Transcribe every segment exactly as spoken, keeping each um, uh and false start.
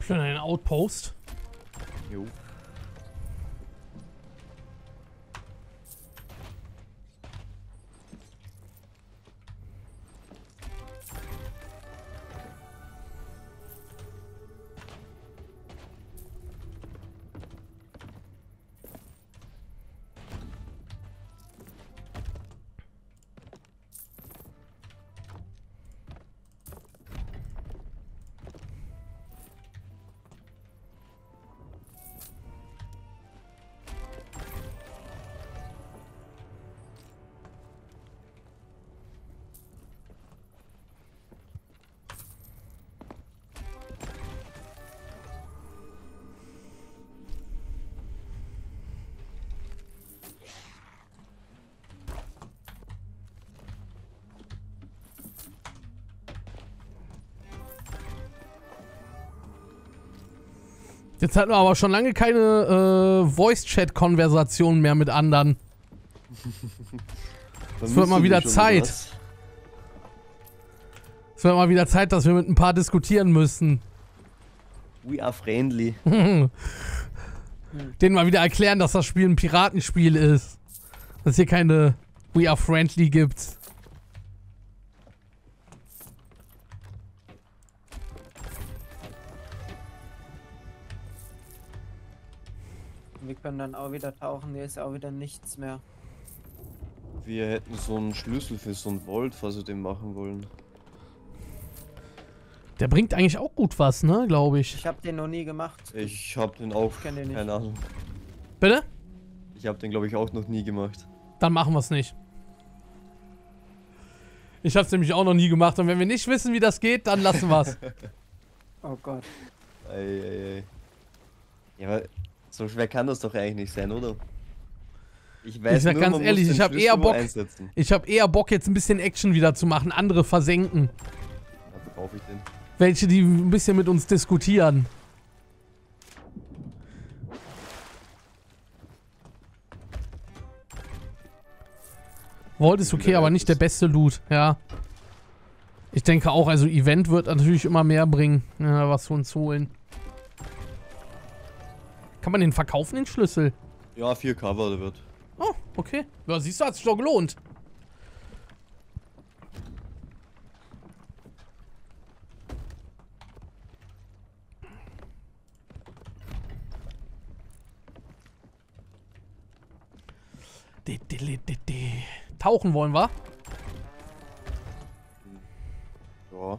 Für einen Outpost. Jo. Jetzt hatten wir aber schon lange keine äh, Voice-Chat-Konversation mehr mit anderen. Es wird mal wieder Zeit. Es wird mal wieder Zeit, dass wir mit ein paar diskutieren müssen. We are friendly. Denen mal wieder erklären, dass das Spiel ein Piratenspiel ist. Dass es hier keine We are friendly gibt. Wir können dann auch wieder tauchen, hier ist auch wieder nichts mehr. Wir hätten so einen Schlüssel für so ein Vault, falls wir den machen wollen. Der bringt eigentlich auch gut was, ne, glaube ich. Ich habe den noch nie gemacht. Ich hab den auch, kenn den nicht. keine Ahnung. Bitte? Ich habe den glaube ich auch noch nie gemacht. Dann machen wir es nicht. Ich habe es nämlich auch noch nie gemacht und wenn wir nicht wissen, wie das geht, dann lassen wir es. Oh Gott. Ei, ei, ei. Ja, aber so schwer kann das doch eigentlich nicht sein, oder? Ich weiß Ich sag nur, ganz man ehrlich, muss ich den habe Schlüssel eher wo Bock. einsetzen. Ich habe eher Bock jetzt ein bisschen Action wieder zu machen, andere versenken. Dafür brauche ich den. Welche, die ein bisschen mit uns diskutieren. Vault ist okay, aber nicht der beste Loot, ja. Ich denke auch, also Event wird natürlich immer mehr bringen, ja, was für uns holen. Kann man den verkaufen, den Schlüssel? Ja, vier Cover, der wird. Oh, okay. Ja, siehst du, hat sich doch gelohnt. Di, di, di, di, di. Tauchen wollen wir? Ja.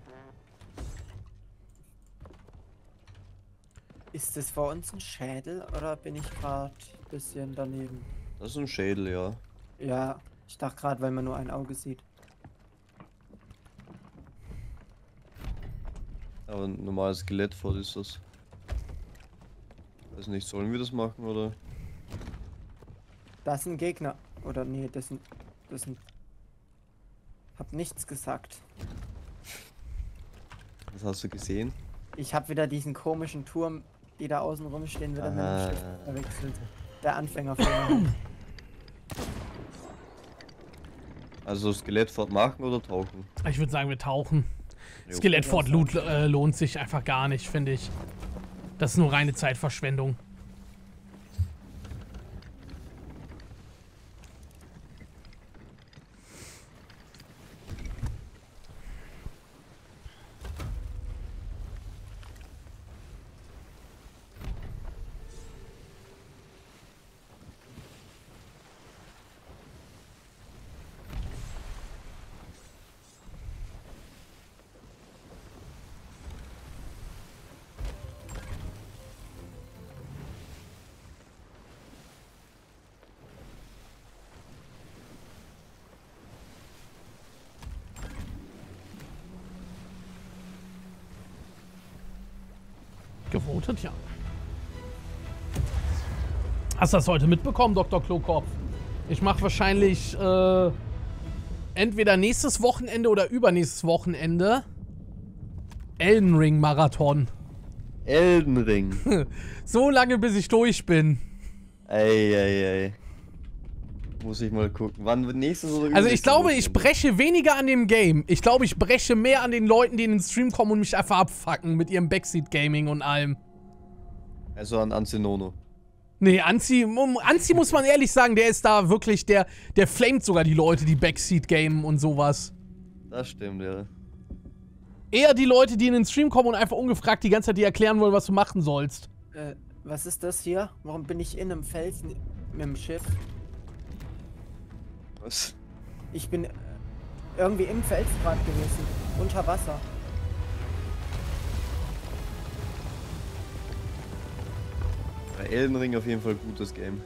Ist das vor uns ein Schädel oder bin ich gerade ein bisschen daneben? Das ist ein Schädel, ja. Ja, ich dachte gerade, weil man nur ein Auge sieht. Aber ein normales Skelettfort ist das. Weiß nicht, sollen wir das machen oder? Das ist ein Gegner. Oder nee, das sind. Das sind. Hab nichts gesagt. Was hast du gesehen? Ich habe wieder diesen komischen Turm, die da außen rumstehen, wieder mit dem Aha. Schiff verwechselt. Der Anfänger von. Also Skelettfort machen oder tauchen? Ich würde sagen, wir tauchen. Jo. Skelettfort Loot äh, lohnt sich einfach gar nicht, finde ich. Das ist nur reine Zeitverschwendung. Gewotet, ja. Hast du das heute mitbekommen, Doktor Klokopf? Ich mache wahrscheinlich äh, entweder nächstes Wochenende oder übernächstes Wochenende Elden Ring Marathon. Elden Ring. So lange, bis ich durch bin. Ei, ei, ei. Muss ich mal gucken. Wann nächstes oder Also ich übernächstes glaube, ich Wochenende? breche weniger an dem Game. Ich glaube, ich breche mehr an den Leuten, die in den Stream kommen und mich einfach abfacken mit ihrem Backseat-Gaming und allem. Also an Anzenono. Nee, Anzi, um, Anzi muss man ehrlich sagen, der ist da wirklich, der, der flamet sogar die Leute, die Backseat-gamen und sowas. Das stimmt, ja. Eher die Leute, die in den Stream kommen und einfach ungefragt die ganze Zeit dir erklären wollen, was du machen sollst. Äh, was ist das hier? Warum bin ich in einem Felsen mit dem Schiff? Was? Ich bin äh, irgendwie im Felsgrad gewesen. Unter Wasser. Bei Elden Ring auf jeden Fall gutes Game.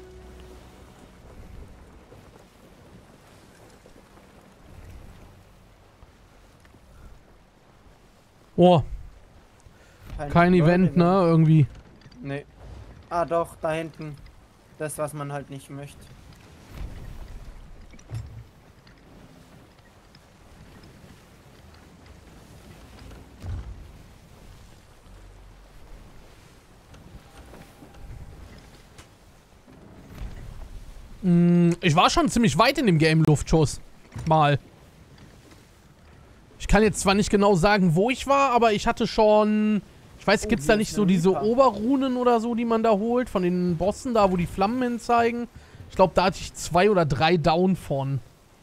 Oh, Kein, kein Event, ne? Irgendwie. Nee. Ah doch, da hinten. Das, was man halt nicht möchte. Mm, ich war schon ziemlich weit in dem Game Luftschuss. Mal. Ich kann jetzt zwar nicht genau sagen, wo ich war, aber ich hatte schon... Ich weiß, Oh, gibt's hier da nicht ist so eine diese Reaper. Oberrunen oder so, die man da holt? Von den Bossen da, wo die Flammen hin zeigen? Ich glaube, da hatte ich zwei oder drei down von.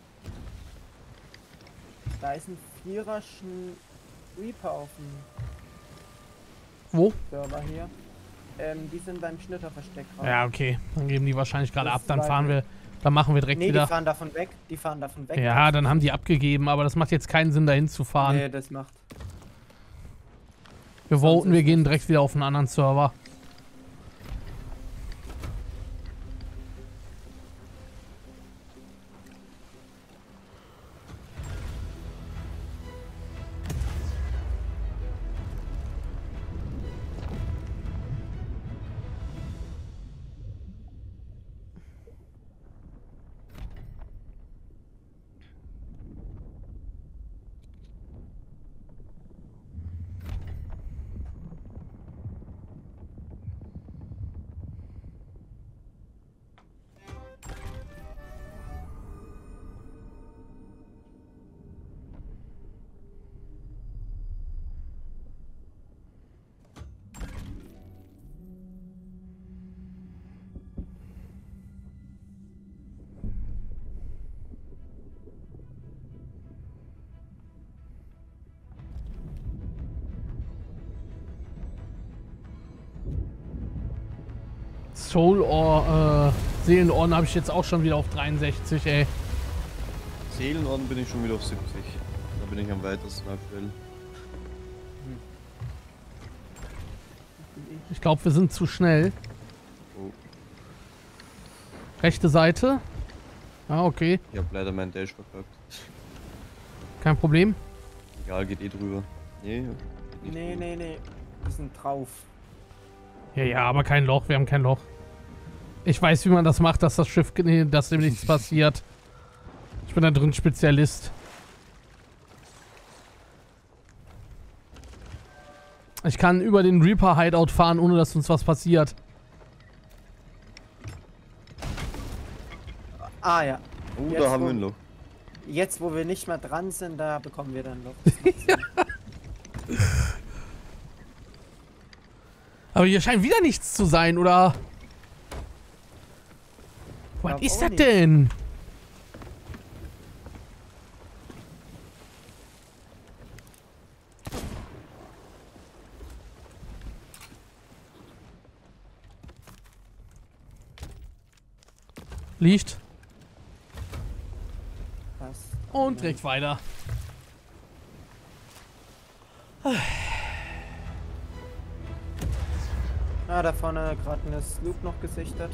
Da ist ein viererschen Reaper auf dem Wo? Server hier. Ähm, die sind beim Schnitterversteck gerade. Ja, okay. Dann geben die wahrscheinlich gerade Das ab. Dann weiß fahren ich. wir... Dann machen wir direkt Nee, die wieder... fahren davon weg. Die fahren davon weg. Ja, dann haben die abgegeben, aber das macht jetzt keinen Sinn, dahin zu fahren. Nee, das macht. Wir sonst voten, wir ist gehen nichts. direkt wieder auf einen anderen Server. Soul Ore, äh, Seelenohren habe ich jetzt auch schon wieder auf dreiundsechzig, ey. Seelenorden bin ich schon wieder auf siebzig. Da bin ich am weitesten aktuell. Ich glaube, wir sind zu schnell. Oh, Rechte Seite. Ah, okay. ich hab leider meinen Dash verkackt. Kein Problem. Egal, geht eh drüber. Nee, geht nicht Nee, drüber. nee, nee. Die sind drauf. Ja, ja, aber kein Loch. Wir haben kein Loch. Ich weiß, wie man das macht, dass das Schiff, nee, dass dem nichts passiert. Ich bin da drin Spezialist. Ich kann über den Reaper Hideout fahren, ohne dass uns was passiert. Ah ja. Oh, Jetzt da haben wo- wir ein Loch. Jetzt, wo wir nicht mehr dran sind, da bekommen wir dann noch. Aber hier scheint wieder nichts zu sein, oder? Was Glaub ist auch das nicht. denn? Liegt. Was? Und direkt weiter. Ah, da vorne gerade eine Sloop noch gesichtet.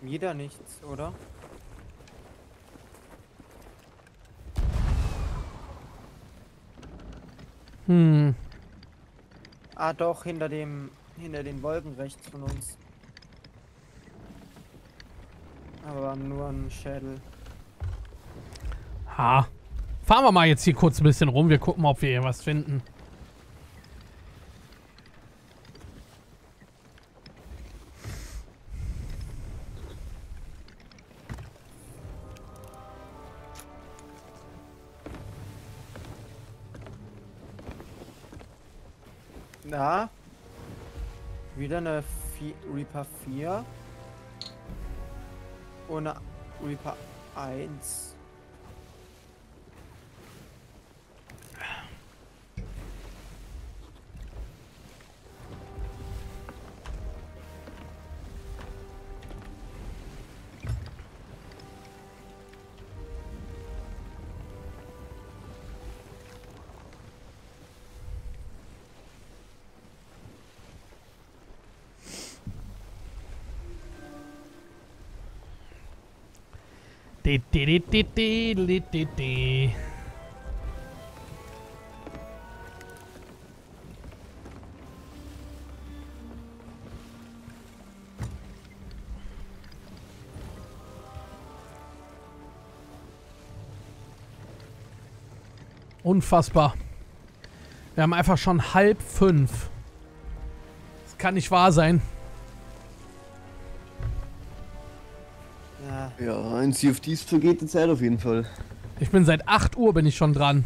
Wieder nichts, oder? Hm. Ah doch, hinter dem, hinter den Wolken rechts von uns. Aber nur ein Schädel. Ha. Fahren wir mal jetzt hier kurz ein bisschen rum. Wir gucken mal, ob wir hier was finden. Na? Wieder eine Vi- Reaper vier. Und eine Reaper eins. Di, di, di, di, di, di, di, di. Unfassbar. Wir haben einfach schon halb fünf. Das kann nicht wahr sein. Ja, Ja, in Sea of Thieves vergeht die Zeit auf jeden Fall. Ich bin seit acht Uhr bin ich schon dran.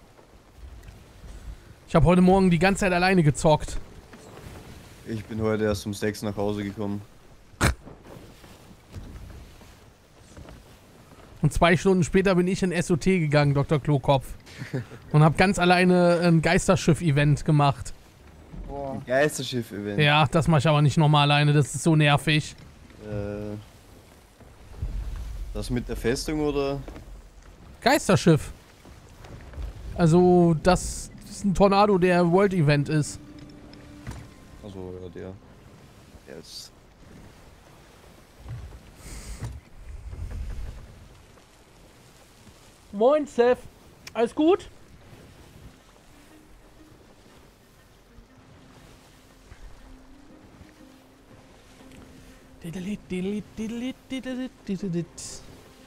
Ich habe heute Morgen die ganze Zeit alleine gezockt. Ich bin heute erst um sechs nach Hause gekommen. Und zwei Stunden später bin ich in S O T gegangen, Doktor Klokopf. Und habe ganz alleine ein Geisterschiff-Event gemacht. boah. Geisterschiff-Event. Ja, das mache ich aber nicht nochmal alleine, das ist so nervig. Äh, das mit der Festung oder? Geisterschiff. Also, das ist ein Tornado, der World Event ist. Also ja, der. Der ist. Moin, Seth. Alles gut? Didelit, didelit, didelit, didelit, didelit.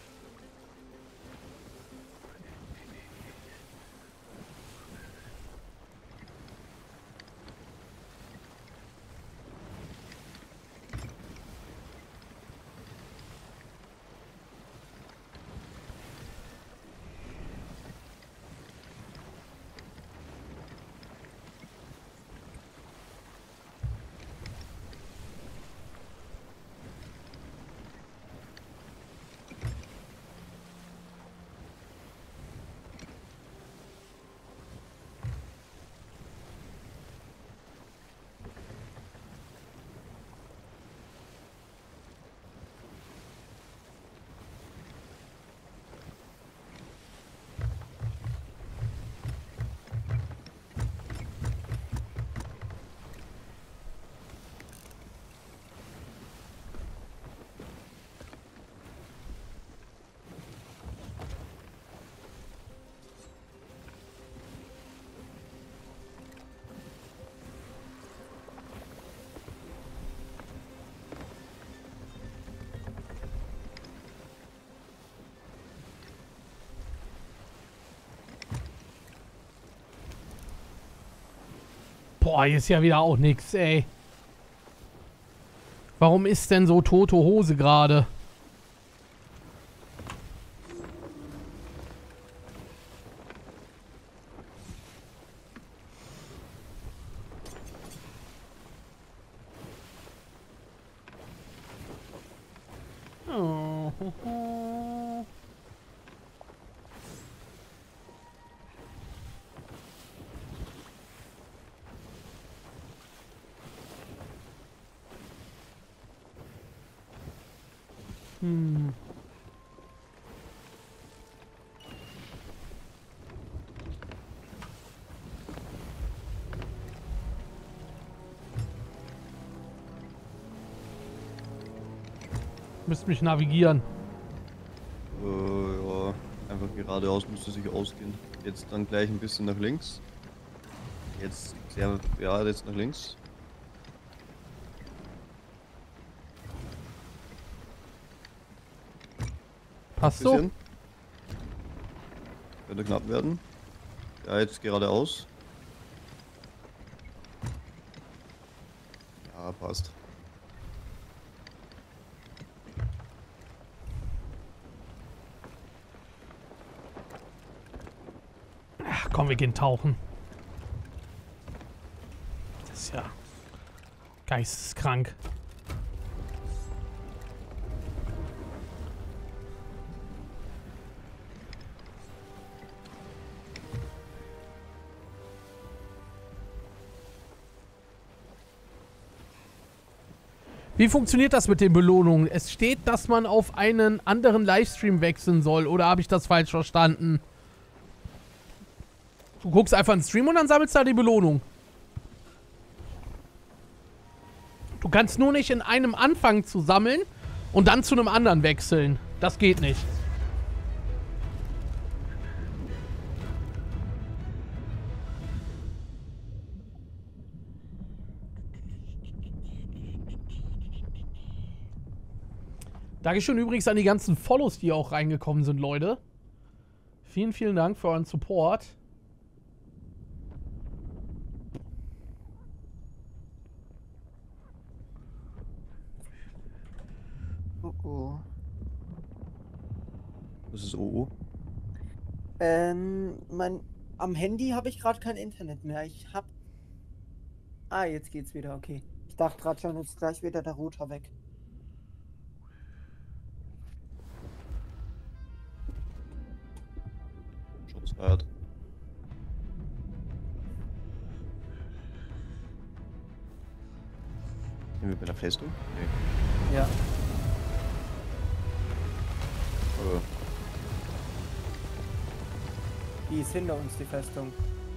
Boah, hier ist ja wieder auch nix, ey. Warum ist denn so tote Hose gerade? Oh. Hm. Müsst mich navigieren. Äh, ja, einfach geradeaus müsste sich ausgehen. Jetzt dann gleich ein bisschen nach links. Jetzt, sehr, ja, jetzt nach links. Passt so? Bisschen. Könnte knapp werden. Ja, jetzt geradeaus. Ja, passt. Ach, komm, wir gehen tauchen. Das ist ja geisteskrank. Wie funktioniert das mit den Belohnungen? Es steht, dass man auf einen anderen Livestream wechseln soll. Oder habe ich das falsch verstanden? Du guckst einfach einen Stream und dann sammelst du da die Belohnung. Du kannst nur nicht in einem anfangen zu sammeln und dann zu einem anderen wechseln. Das geht nicht. Dankeschön übrigens an die ganzen Follows, die auch reingekommen sind, Leute. Vielen, vielen Dank für euren Support. Oh oh. Das ist O O. Ähm, mein, am Handy habe ich gerade kein Internet mehr. Ich hab. Ah, jetzt geht's wieder, okay. Ich dachte gerade schon, jetzt gleich wieder der Router weg. Schutz feiert. Sind wir bei der Festung? Nee. Ja. Aber Die ist hinter uns, die Festung.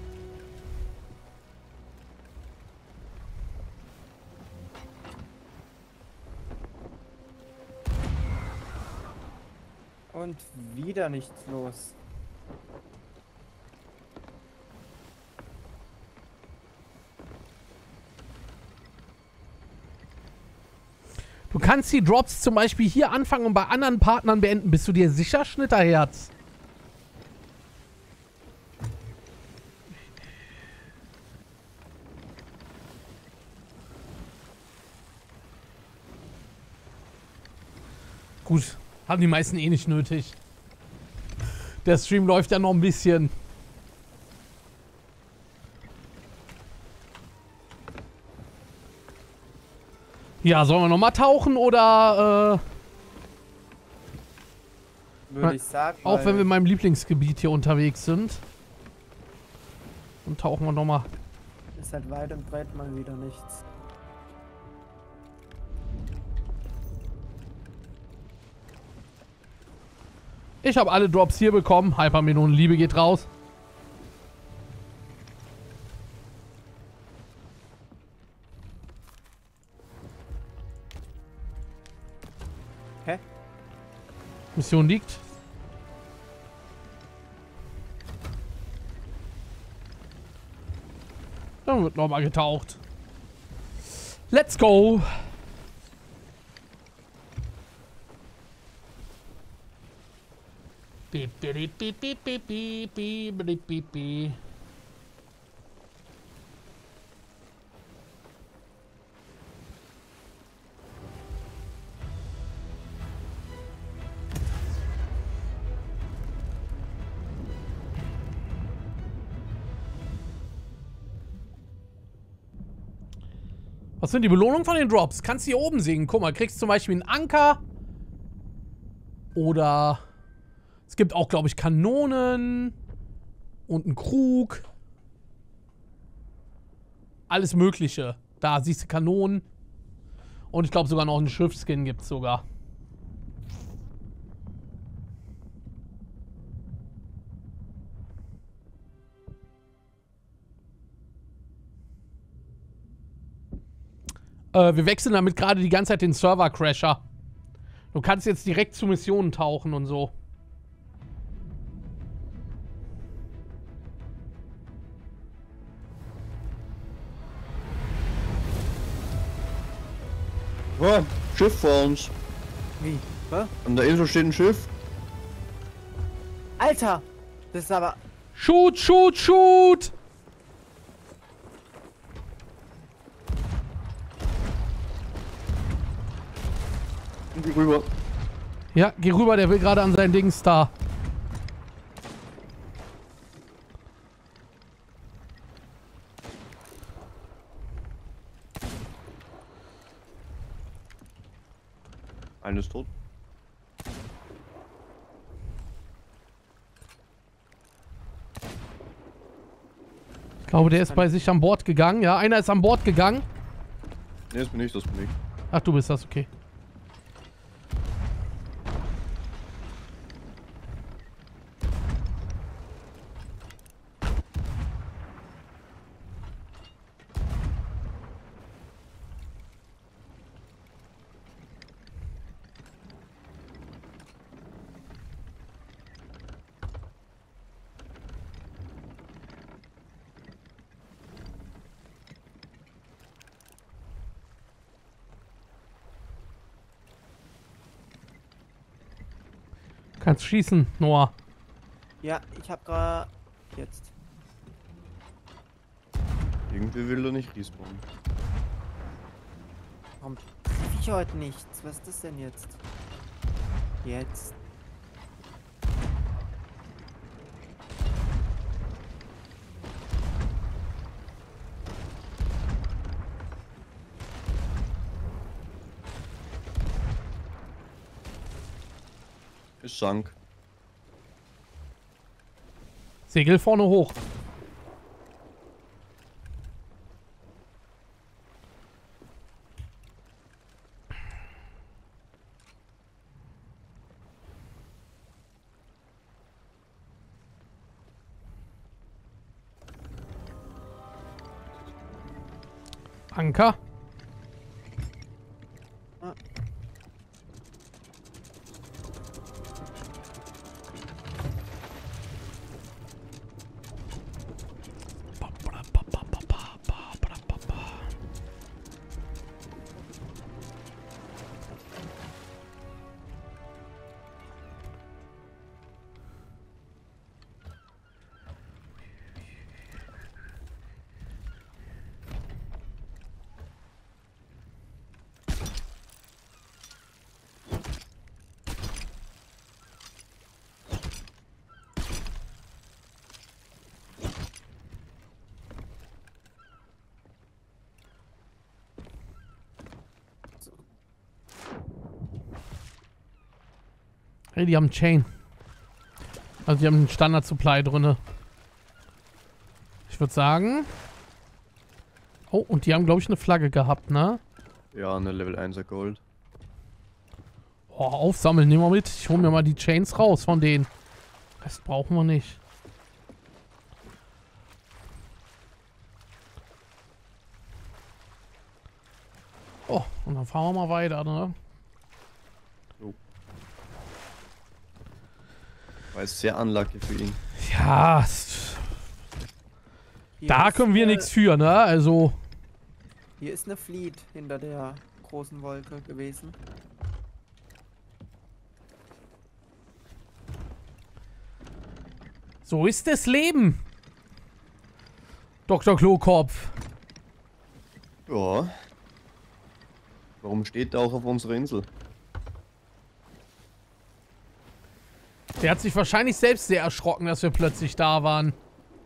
Und wieder nichts los. Du kannst die Drops zum Beispiel hier anfangen und bei anderen Partnern beenden. Bist du dir sicher, Schnitterherz? Gut, haben die meisten eh nicht nötig. Der Stream läuft ja noch ein bisschen. Ja, sollen wir noch mal tauchen oder äh, Würde ich sagen. auch weil wenn wir in meinem Lieblingsgebiet hier unterwegs sind? Dann tauchen wir noch mal. Ist halt weit und breit mal wieder nichts. Ich habe alle Drops hier bekommen. Hypermelonen Liebe geht raus. Hä? Mission liegt. Dann wird nochmal getaucht. Let's go! Beep, beep, beep, beep, beep, beep, beep, beep, beep, beep. Was sind die Belohnungen von den Drops? Kannst du hier oben sehen. Guck mal, kriegst zum Beispiel einen Anker. Oder es gibt auch, glaube ich, Kanonen. Und einen Krug. Alles Mögliche. Da siehst du Kanonen. Und ich glaube sogar noch einen Schiffskin gibt es sogar. Äh, wir wechseln damit gerade die ganze Zeit den Server-Crasher. Du kannst jetzt direkt zu Missionen tauchen und so. Oh, Schiff vor uns. Wie? Was? An der Insel steht ein Schiff. Alter! Das ist aber... Shoot, shoot, shoot! Geh rüber. Ja, geh rüber, der will gerade an sein Dings da. Eines tot. Ich glaube, der ist bei sich an Bord gegangen. Ja, einer ist an Bord gegangen. Ne, das bin ich, das bin ich. Ach, du bist das, okay. Kannst schießen, Noah. Ja, ich hab gerade... Jetzt. Irgendwie will er nicht respawnen. Warum triff ich heute nichts? Was ist das denn jetzt? Jetzt. Es sank. Segel vorne hoch. Anker. Ah. Hey, die haben Chain. Also die haben einen Standard-Supply drinne. Ich würde sagen... Oh, und die haben, glaube ich, eine Flagge gehabt, ne? Ja, eine Level einser Gold. Oh, aufsammeln, nehmen wir mit. Ich hole mir mal die Chains raus von denen. Rest brauchen wir nicht. Oh, und dann fahren wir mal weiter, ne? So. War jetzt sehr unlucky für ihn. Ja, s- Hier da ist, können wir äh, nichts für, ne? Also, Hier ist eine Fleet hinter der großen Wolke gewesen. so ist das Leben. Doktor Klokopf. Ja. Warum steht der auch auf unserer Insel? Der hat sich wahrscheinlich selbst sehr erschrocken, dass wir plötzlich da waren.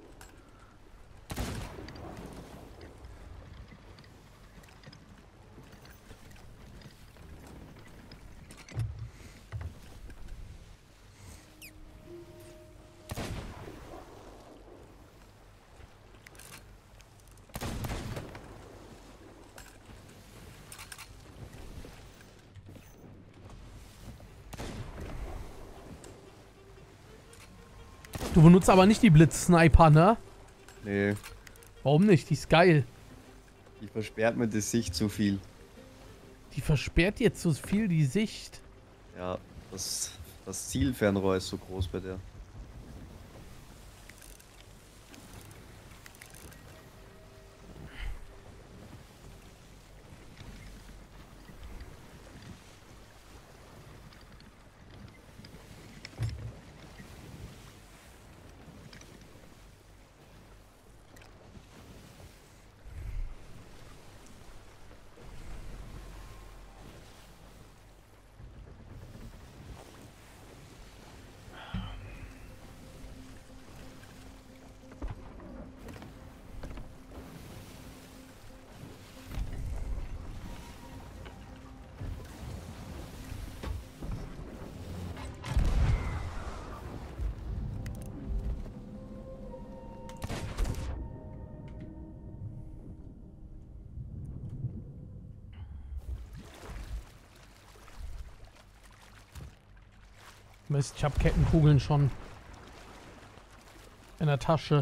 Du benutzt aber nicht die Blitz-Sniper, ne? Nee, Warum nicht? Die ist geil. die versperrt mir die Sicht zu viel. Die versperrt dir zu viel die Sicht. Ja, das, das Zielfernrohr ist so groß bei der. Mist, ich habe Kettenkugeln schon in der Tasche.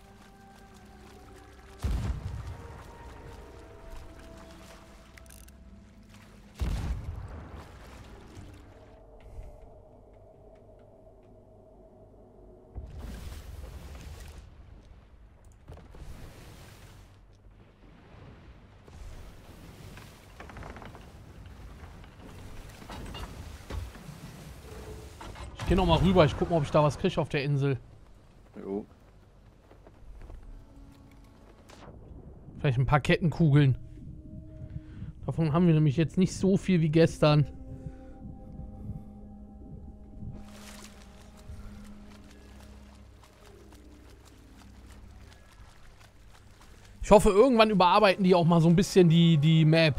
Ich geh noch mal rüber, ich guck mal, ob ich da was kriege auf der Insel. Jo. Vielleicht ein paar Kettenkugeln. Davon haben wir nämlich jetzt nicht so viel wie gestern. Ich hoffe, irgendwann überarbeiten die auch mal so ein bisschen die, die Map.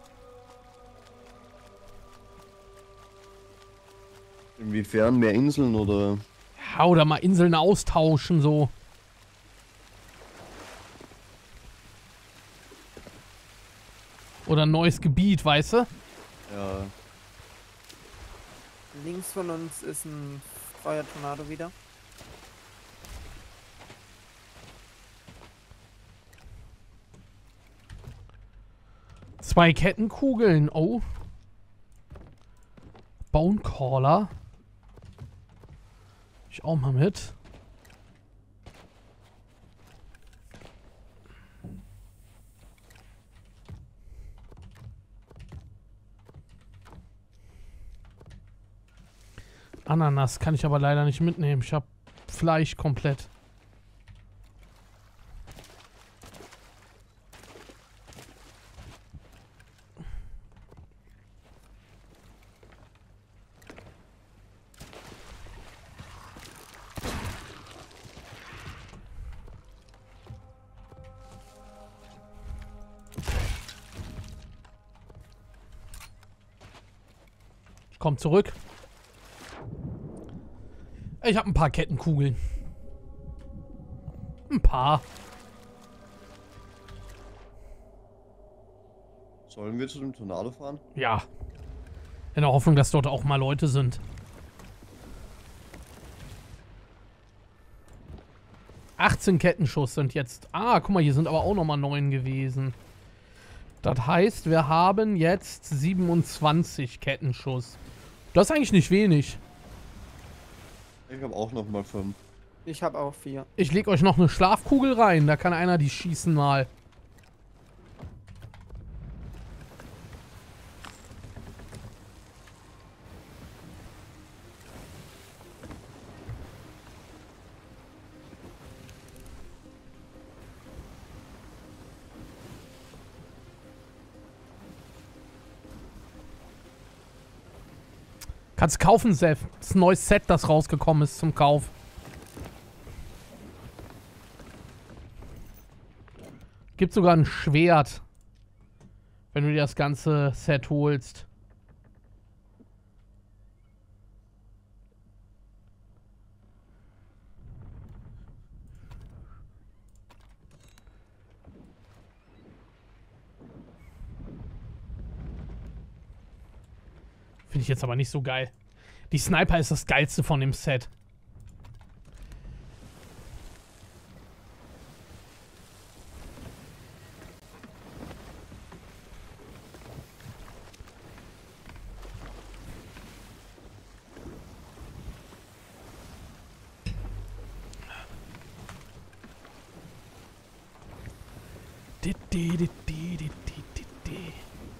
Inwiefern mehr Inseln oder? Ja, oder mal Inseln austauschen, so. Oder ein neues Gebiet, weißt du? Ja. Links von uns ist ein freier Tornado wieder. Zwei Kettenkugeln, oh. Bonecaller. Ich auch mal mit. Ananas kann ich aber leider nicht mitnehmen. Ich habe Fleisch komplett. Ich komm zurück. Ich habe ein paar Kettenkugeln. Ein paar. Sollen wir zu dem Tornado fahren? Ja. In der Hoffnung, dass dort auch mal Leute sind. achtzehn Kettenschuss sind jetzt. Ah, guck mal, hier sind aber auch nochmal neun gewesen. Das heißt, wir haben jetzt siebenundzwanzig Kettenschuss. Das ist eigentlich nicht wenig. Ich habe auch noch mal fünf. Ich habe auch vier. Ich leg euch noch eine Schlafkugel rein. Da kann einer die schießen mal. Kannst kaufen, Seth. Das ist ein neues Set, das rausgekommen ist zum Kauf. Gibt sogar ein Schwert, wenn du dir das ganze Set holst. Finde ich jetzt aber nicht so geil. Die Sniper ist das geilste von dem Set. di, di, di, di, di, di.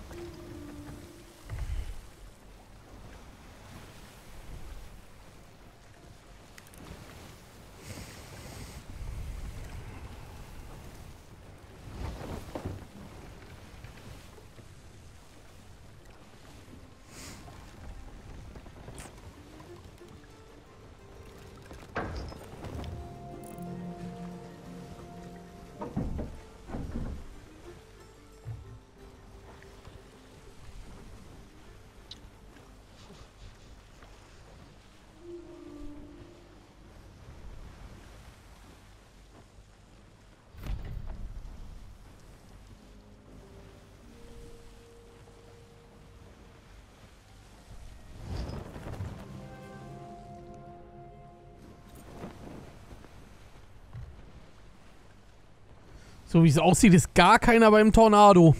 So wie es aussieht, ist gar keiner beim Tornado.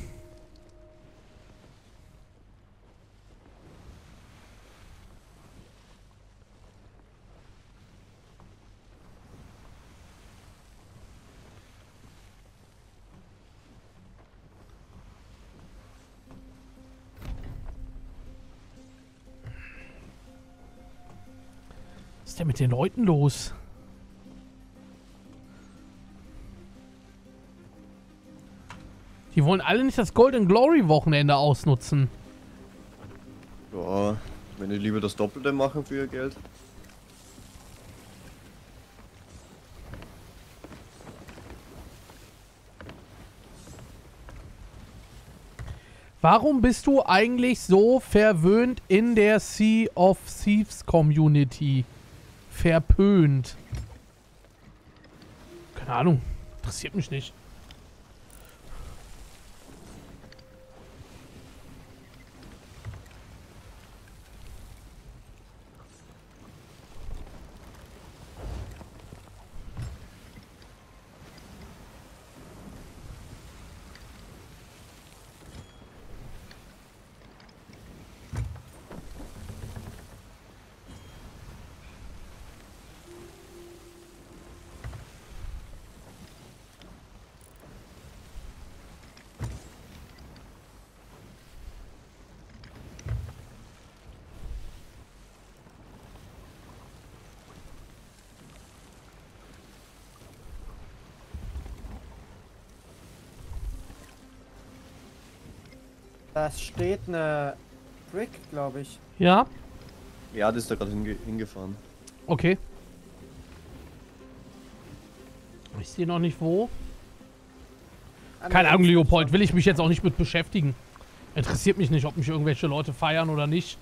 Was ist denn mit den Leuten los? Die wollen alle nicht das Golden Glory Wochenende ausnutzen. Ja, wenn die lieber das Doppelte machen für ihr Geld. Warum bist du eigentlich so verwöhnt in der Sea of Thieves Community? Verpönt. Keine Ahnung. Interessiert mich nicht. Da steht eine Brick, glaube ich. Ja? Ja, das ist da gerade hinge hingefahren. Okay. Ich sehe noch nicht wo. Keine Ahnung, Leopold. Will ich mich jetzt auch nicht mit beschäftigen. Interessiert mich nicht, ob mich irgendwelche Leute feiern oder nicht.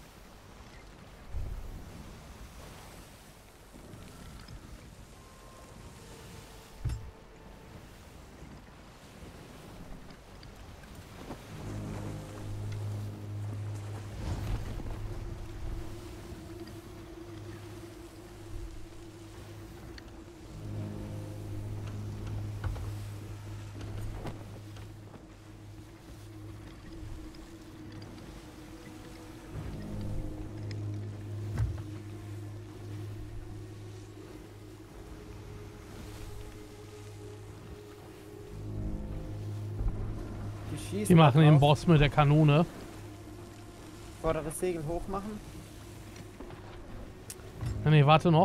Die machen den Boss mit der Kanone. Vorderes Segel hoch machen. Ne, warte noch.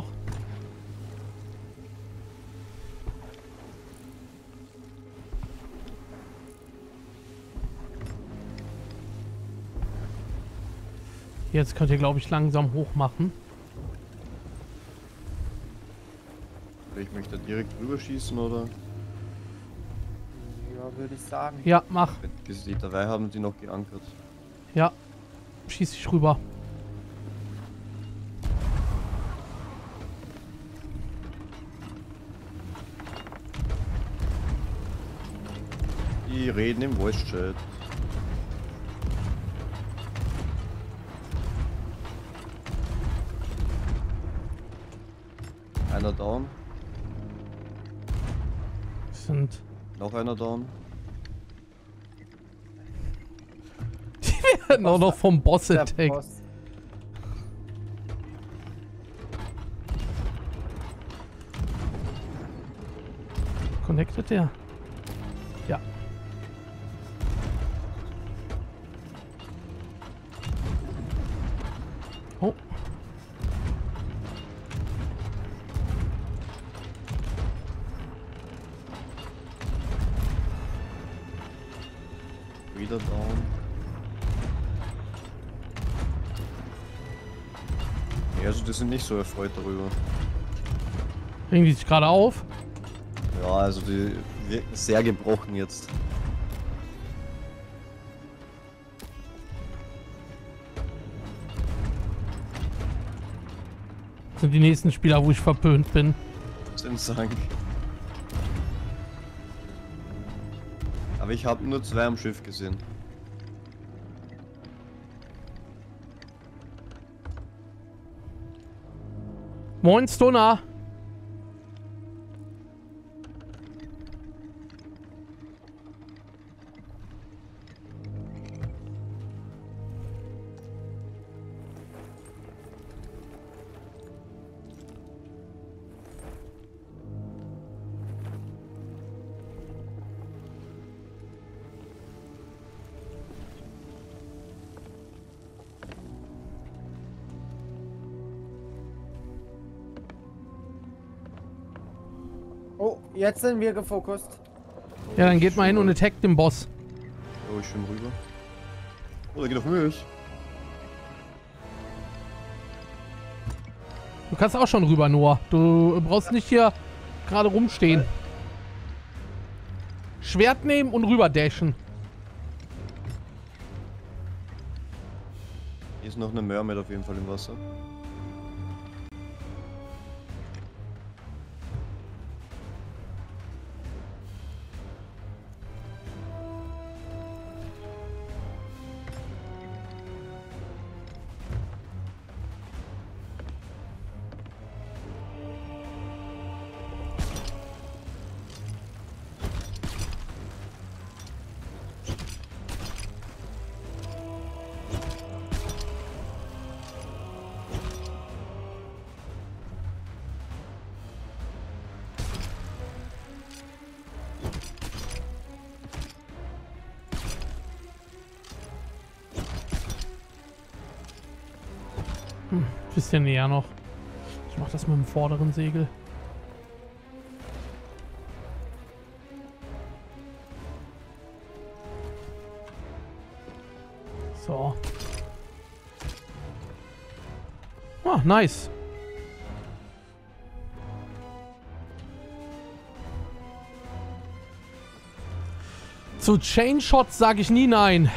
Jetzt könnt ihr, glaube ich, langsam hoch machen. Ich möchte direkt rüber schießen, oder? Ja, würde ich sagen. Ja, mach. Bis die drei haben die noch geankert. Ja. Schieß dich rüber. Die reden im Voice-Chat. Einer down. Sind. Noch einer down. Die werden auch noch vom Boss Der attacked. Boss. Connected der? Ja. Oh. Wieder down. Ja, also die sind nicht so erfreut darüber. Regen die sich gerade auf? Ja, also die wirken sehr gebrochen jetzt. Das sind die nächsten Spieler, wo ich verpönt bin. Sind sagen. Aber ich habe nur zwei am Schiff gesehen. Moin, Stunner. Oh, jetzt sind wir gefokust. Ja, dann geht mal hin und attackt den Boss. Oh, ich schwimm rüber. Oh, der geht auf mich. Du kannst auch schon rüber, Noah. Du brauchst nicht hier gerade rumstehen. Schwert nehmen und rüber dashen. Hier ist noch eine Mermaid auf jeden Fall im Wasser. Hm, bisschen näher noch. Ich mach das mit dem vorderen Segel. So. Ah, nice. Zu Chain Shots sage ich nie nein.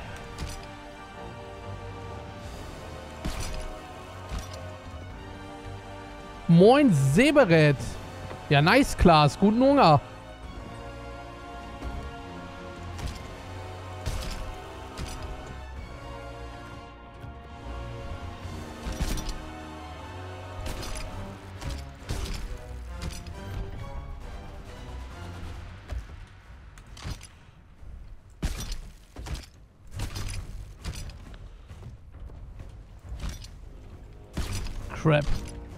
Moin Seberet. Ja, nice, Klaas. Guten Hunger. Crap.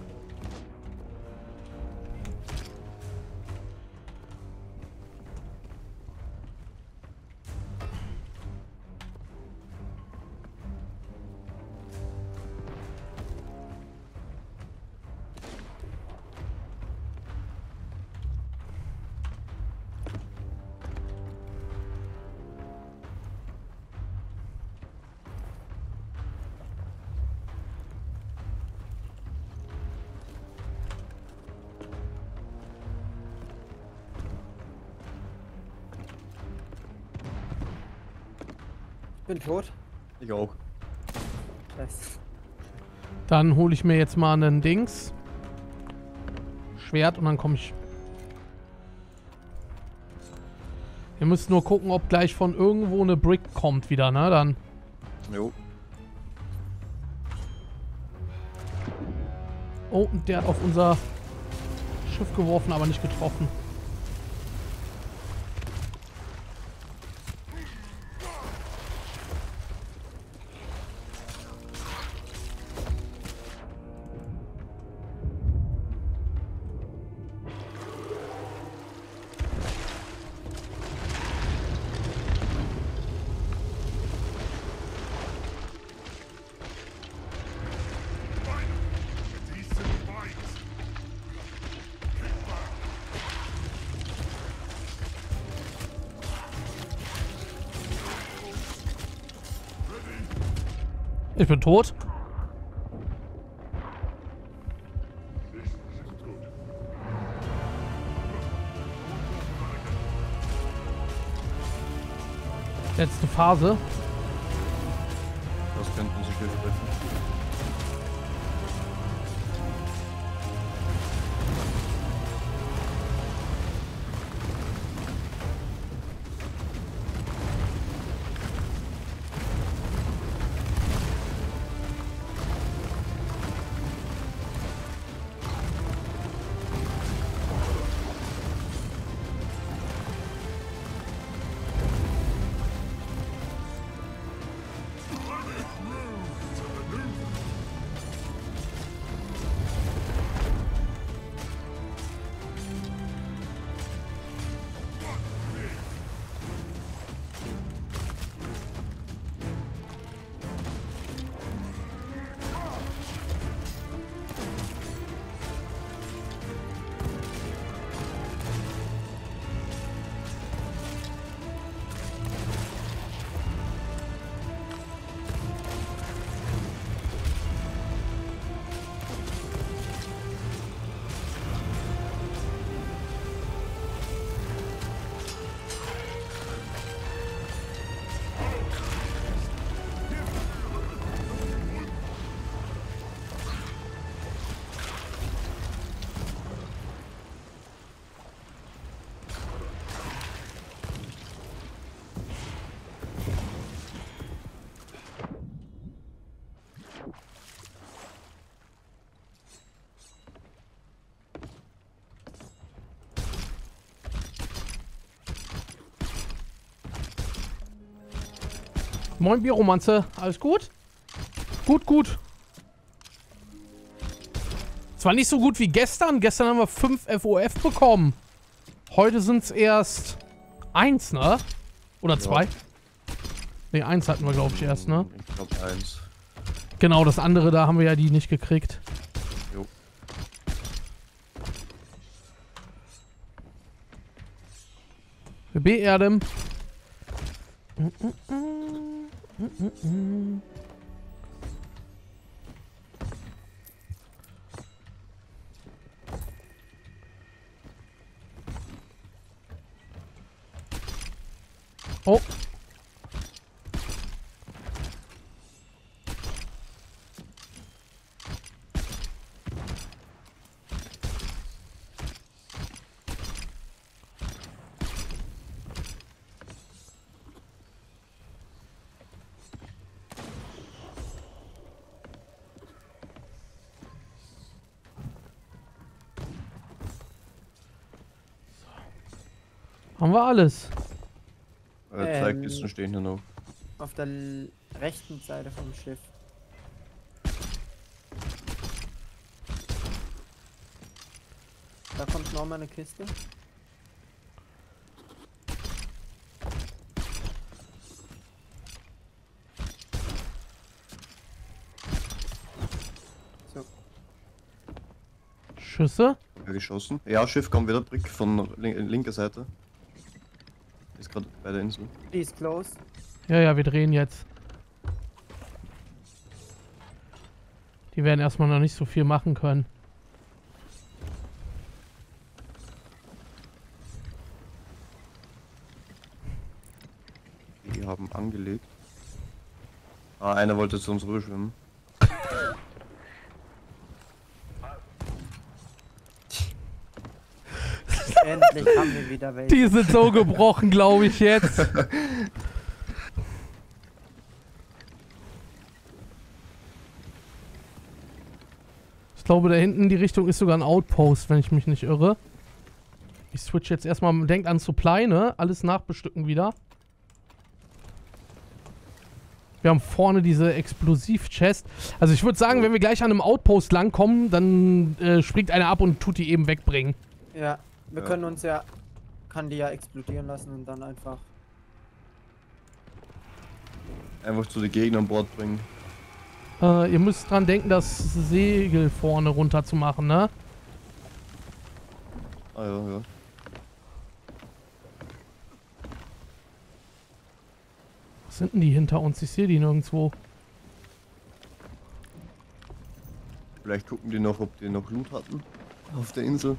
Bin tot. Ich auch. Scheiße. Dann hole ich mir jetzt mal einen Dings. Schwert und dann komme ich. Wir müssen nur gucken, ob gleich von irgendwo eine Brick kommt wieder, ne? Dann. Jo. Oh, und der hat auf unser Schiff geworfen, aber nicht getroffen. Ich bin tot. Letzte Phase. Das könnten sie schön treffen. Moin Bierromanze, alles gut? Gut, gut. Zwar nicht so gut wie gestern. Gestern haben wir fünf F O F bekommen. Heute sind es erst eins, ne? Oder zwei? Ja. Ne, eins hatten wir, glaube ich, erst, ne? Ich glaube eins. Genau, das andere, da haben wir ja die nicht gekriegt. Jo. Wir beerden. Mm -mm -mm. Mm -mm -mm. Oh. Haben wir alles. Äh, zwei Ähm, Kisten stehen hier noch. Auf der l- rechten Seite vom Schiff. Da kommt noch mal eine Kiste. So. Schüsse? Ja, geschossen. Ja, Schiff kommt wieder, Brick von lin linker Seite. Ist gerade bei der Insel. Die ist close. Ja, ja, wir drehen jetzt. Die werden erstmal noch nicht so viel machen können. Die haben angelegt. Ah, einer wollte zu uns rüber schwimmen. Endlich haben wir wieder welche. Die sind so gebrochen, glaube ich, jetzt. Ich glaube, da hinten die Richtung ist sogar ein Outpost, wenn ich mich nicht irre. Ich switch jetzt erstmal, denkt an Supply, ne? Alles nachbestücken wieder. Wir haben vorne diese Explosiv-Chest. Also ich würde sagen, wenn wir gleich an einem Outpost langkommen, dann äh, springt einer ab und tut die eben wegbringen. Ja, wir Ja. können uns ja... Kann die ja explodieren lassen und dann einfach... Einfach zu den Gegnern an Bord bringen. Äh, ihr müsst dran denken, das Segel vorne runter zu machen, ne? Ah ja, ja. Was sind denn die hinter uns? Ich sehe die nirgendwo. Vielleicht gucken die noch, ob die noch Loot hatten auf der Insel.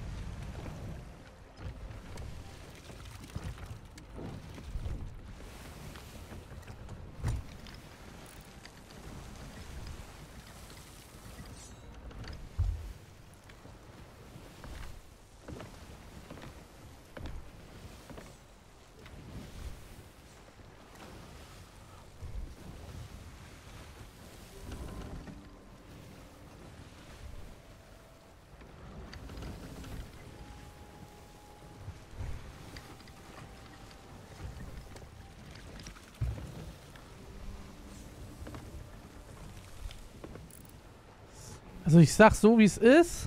Also ich sag so, wie es ist.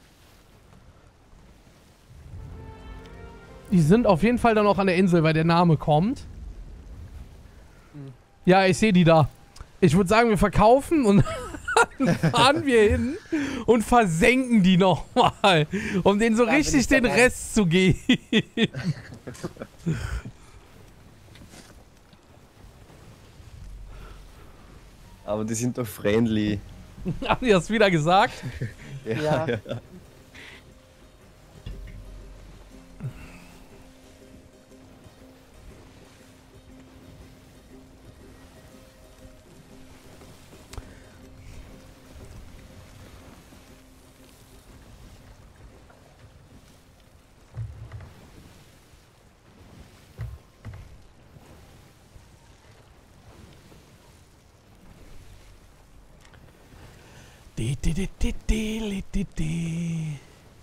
Die sind auf jeden Fall dann auch an der Insel, weil der Name kommt. Hm. Ja, ich sehe die da. Ich würde sagen, wir verkaufen und dann fahren wir hin und versenken die nochmal, um denen so Da bin richtig ich den dabei. Rest zu geben. Aber die sind doch friendly. Haben die das wieder gesagt? Ja. ja. Di, di, di, di, di, li, di, di.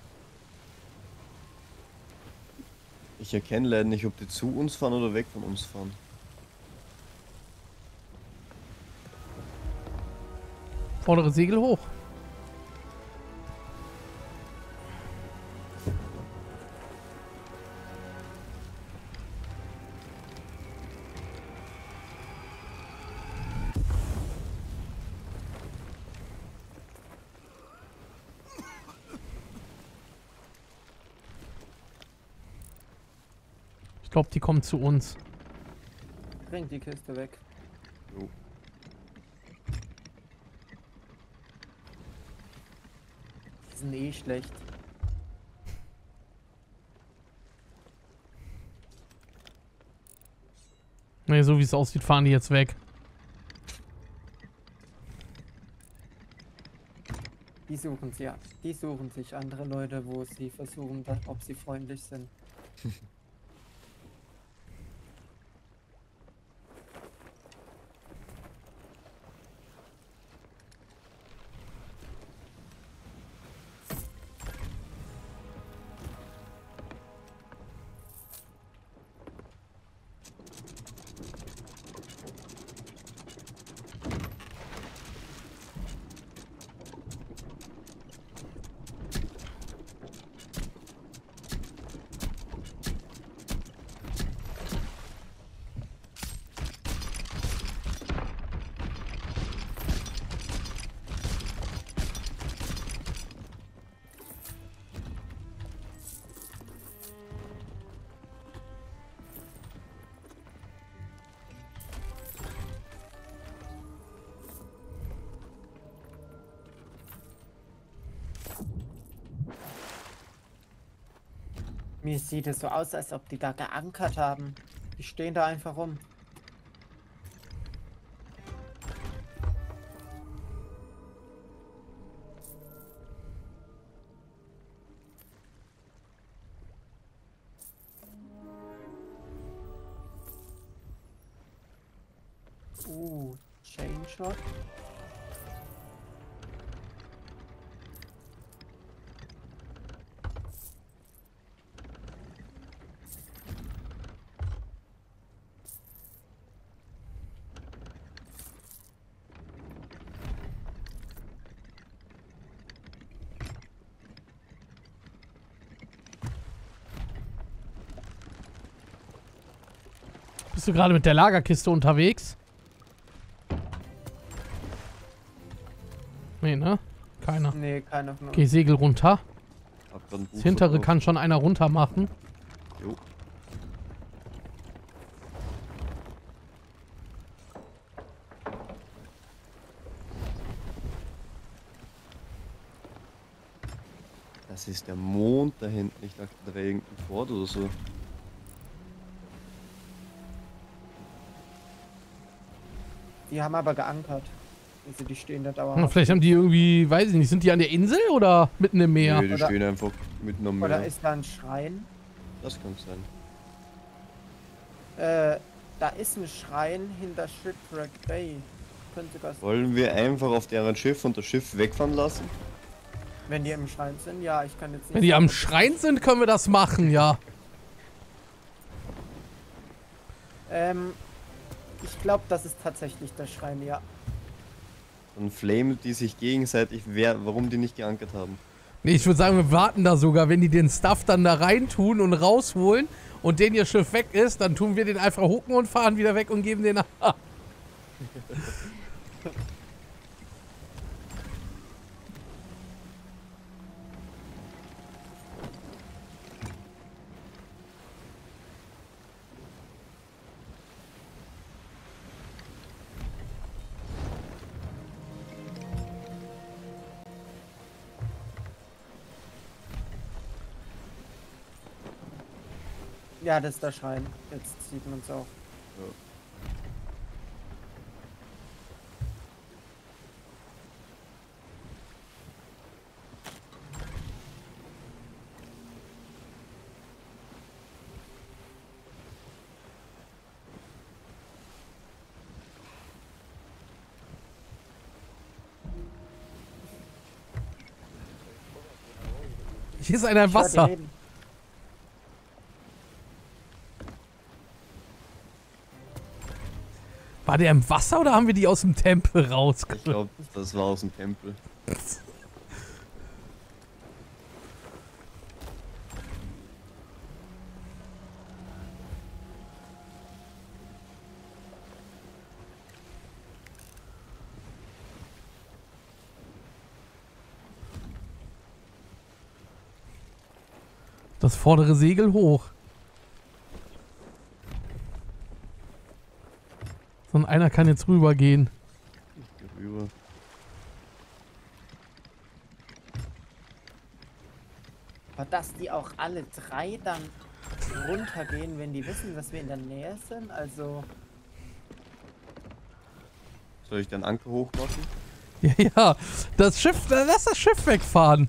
Ich erkenne leider nicht, ob die zu uns fahren oder weg von uns fahren. Vordere Segel hoch. Ich glaube, die kommen zu uns. Bring die Kiste weg. Jo. Die sind eh schlecht. Ne, so wie es aussieht, fahren die jetzt weg. Die suchen sie, die suchen sich andere Leute, wo sie versuchen, da- ob sie freundlich sind. Mir sieht es so aus, als ob die da geankert haben. Die stehen da einfach rum. Uh, Chain Shot. Bist du gerade mit der Lagerkiste unterwegs? Nee, ne? Keiner. Nee, keiner von uns. Okay, Segel runter. Hab grad ein Buch Das hintere verkauft. kann schon einer runter machen. Jo. Das ist der Mond da hinten. Ich dachte, da wäre irgendein Fort oder so. Die haben aber geankert. Also die stehen da Hm, dauerhaft. vielleicht haben die irgendwie, weiß ich nicht, sind die an der Insel oder mitten im Meer? Nee, die Oder- stehen einfach mitten am Oder Meer. ist da ein Schrein? Das kann sein. Äh, da ist ein Schrein hinter Shipwreck Bay. Könnte sogar sein. Wollen wir einfach auf deren Schiff und das Schiff wegfahren lassen? Wenn die im Schrein sind, ja, ich kann jetzt nicht. Wenn die am sagen, Schrein sind, können wir das machen, ja. Ähm, ich glaube, das ist tatsächlich der Schrein, ja. Dann flamen die sich gegenseitig, wer, warum die nicht geankert haben. Nee, ich würde sagen, wir warten da sogar, wenn die den Stuff dann da reintun und rausholen und den ihr Schiff weg ist, dann tun wir den einfach hucken und fahren wieder weg und geben den ab. Ja, das ist der Schrein. Jetzt sieht man es auch. Ja. Hier ist einer im Ich hör die Wasser. reden. War der im Wasser oder haben wir die aus dem Tempel Ich rausgeholt? glaube, das war aus dem Tempel. Das vordere Segel hoch. So, und einer kann jetzt rübergehen. Ich geh rüber. Aber dass die auch alle drei dann runtergehen, wenn die wissen, dass wir in der Nähe sind, also. Soll ich den Anker hochmachen? Ja, ja. Das Schiff, lass das Schiff wegfahren.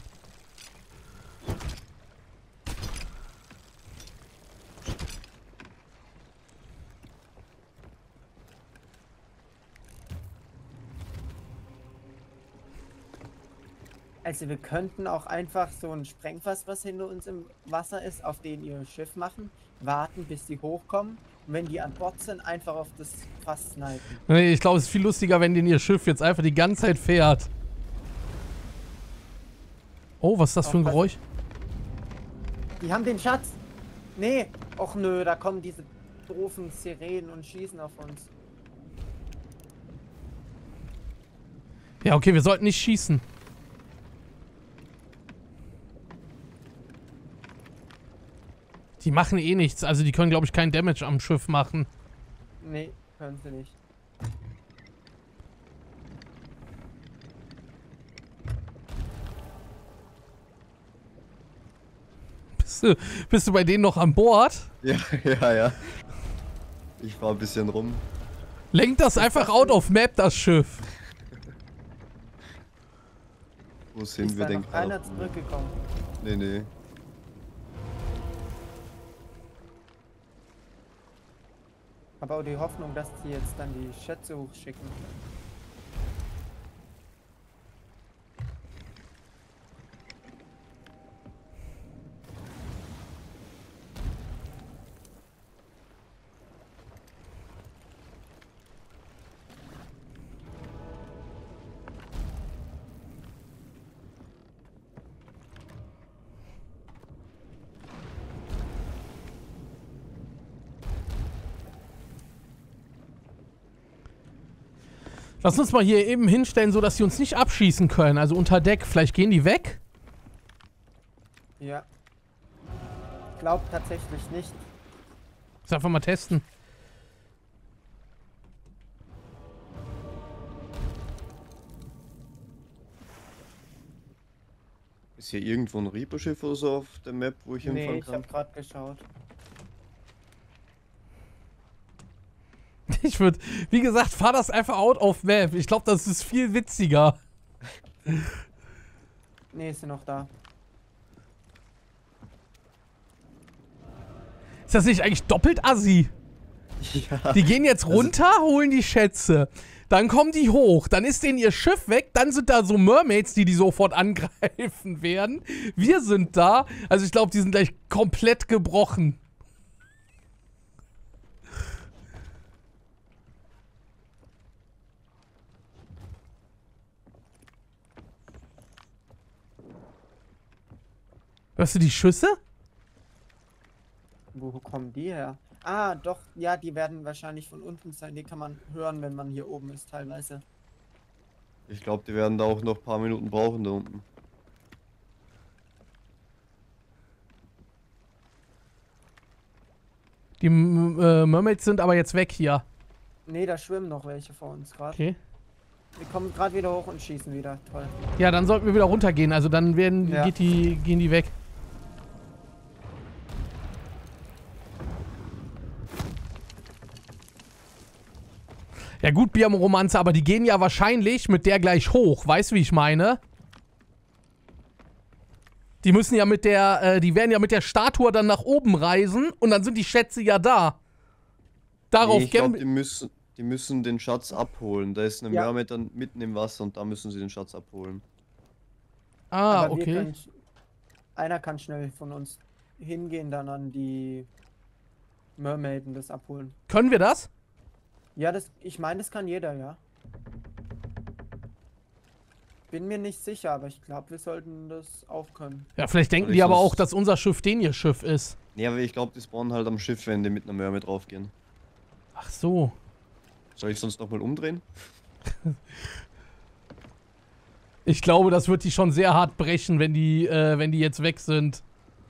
Also wir könnten auch einfach so ein Sprengfass, was hinter uns im Wasser ist, auf den ihr Schiff machen, warten, bis die hochkommen und wenn die an Bord sind, einfach auf das Fass snipen. Nee, ich glaube, es ist viel lustiger, wenn denn ihr Schiff jetzt einfach die ganze Zeit fährt. Oh, was ist das für ein Aufpassen. Geräusch? Die haben den Schatz! Nee! Och nö, da kommen diese doofen Sirenen und schießen auf uns. Ja, okay, wir sollten nicht schießen. Die machen eh nichts. Also die können, glaube ich, keinen Damage am Schiff machen. Nee, können sie nicht. Bist du, bist du bei denen noch an Bord? Ja, ja, ja. Ich fahr ein bisschen rum. Lenkt das einfach out of map, das Schiff. Wo sind Ist wir da denn noch gerade? keiner zurückgekommen? Nee, nee. Aber auch die Hoffnung, dass die jetzt dann die Schätze hochschicken. Lass uns mal hier eben hinstellen, so dass sie uns nicht abschießen können. Also unter Deck. Vielleicht gehen die weg? Ja. Ich glaube tatsächlich nicht. Lass einfach mal testen. Ist hier irgendwo ein Reaper-Schiff oder so auf der Map, wo ich Nee, hinfahren ich kann? habe gerade geschaut. Ich würde, wie gesagt, fahr das einfach out of map. Ich glaube, das ist viel witziger. Nee, ist noch da. Ist das nicht eigentlich doppelt assi? Ja. Die gehen jetzt runter, holen die Schätze. Dann kommen die hoch. Dann ist denen ihr Schiff weg. Dann sind da so Mermaids, die die sofort angreifen werden. Wir sind da. Also ich glaube, die sind gleich komplett gebrochen. Hörst du die Schüsse? Wo kommen die her? Ah, doch, ja, die werden wahrscheinlich von unten sein. Die kann man hören, wenn man hier oben ist, teilweise. Ich glaube, die werden da auch noch ein paar Minuten brauchen da unten. Die M äh, Mermaids sind aber jetzt weg hier. Nee, da schwimmen noch welche vor uns gerade. Okay. Die kommen gerade wieder hoch und schießen wieder. Toll. Ja, dann sollten wir wieder runtergehen. Also dann werden, Ja. geht die, gehen die weg. Ja gut, Biamoromanze, aber die gehen ja wahrscheinlich mit der gleich hoch. Weißt du, wie ich meine? Die müssen ja mit der, äh, die werden ja mit der Statue dann nach oben reisen und dann sind die Schätze ja da. Darauf Nee, ich glaube, gam- die müssen, die müssen den Schatz abholen. Da ist eine Ja. Mermaid dann mitten im Wasser und da müssen sie den Schatz abholen. Ah, Aber wir okay. können, einer kann schnell von uns hingehen, dann an die Mermaiden das abholen. Können wir das? Ja, das, ich meine, das kann jeder, ja. Bin mir nicht sicher, aber ich glaube, wir sollten das auch können. Ja, vielleicht denken Soll die ich aber sonst- auch, dass unser Schiff den ihr Schiff ist. Nee, aber ich glaube, die spawnen halt am Schiff, wenn die mit einer Mermaid draufgehen. Ach so. Soll ich sonst nochmal umdrehen? Ich glaube, das wird die schon sehr hart brechen, wenn die, äh, wenn die jetzt weg sind.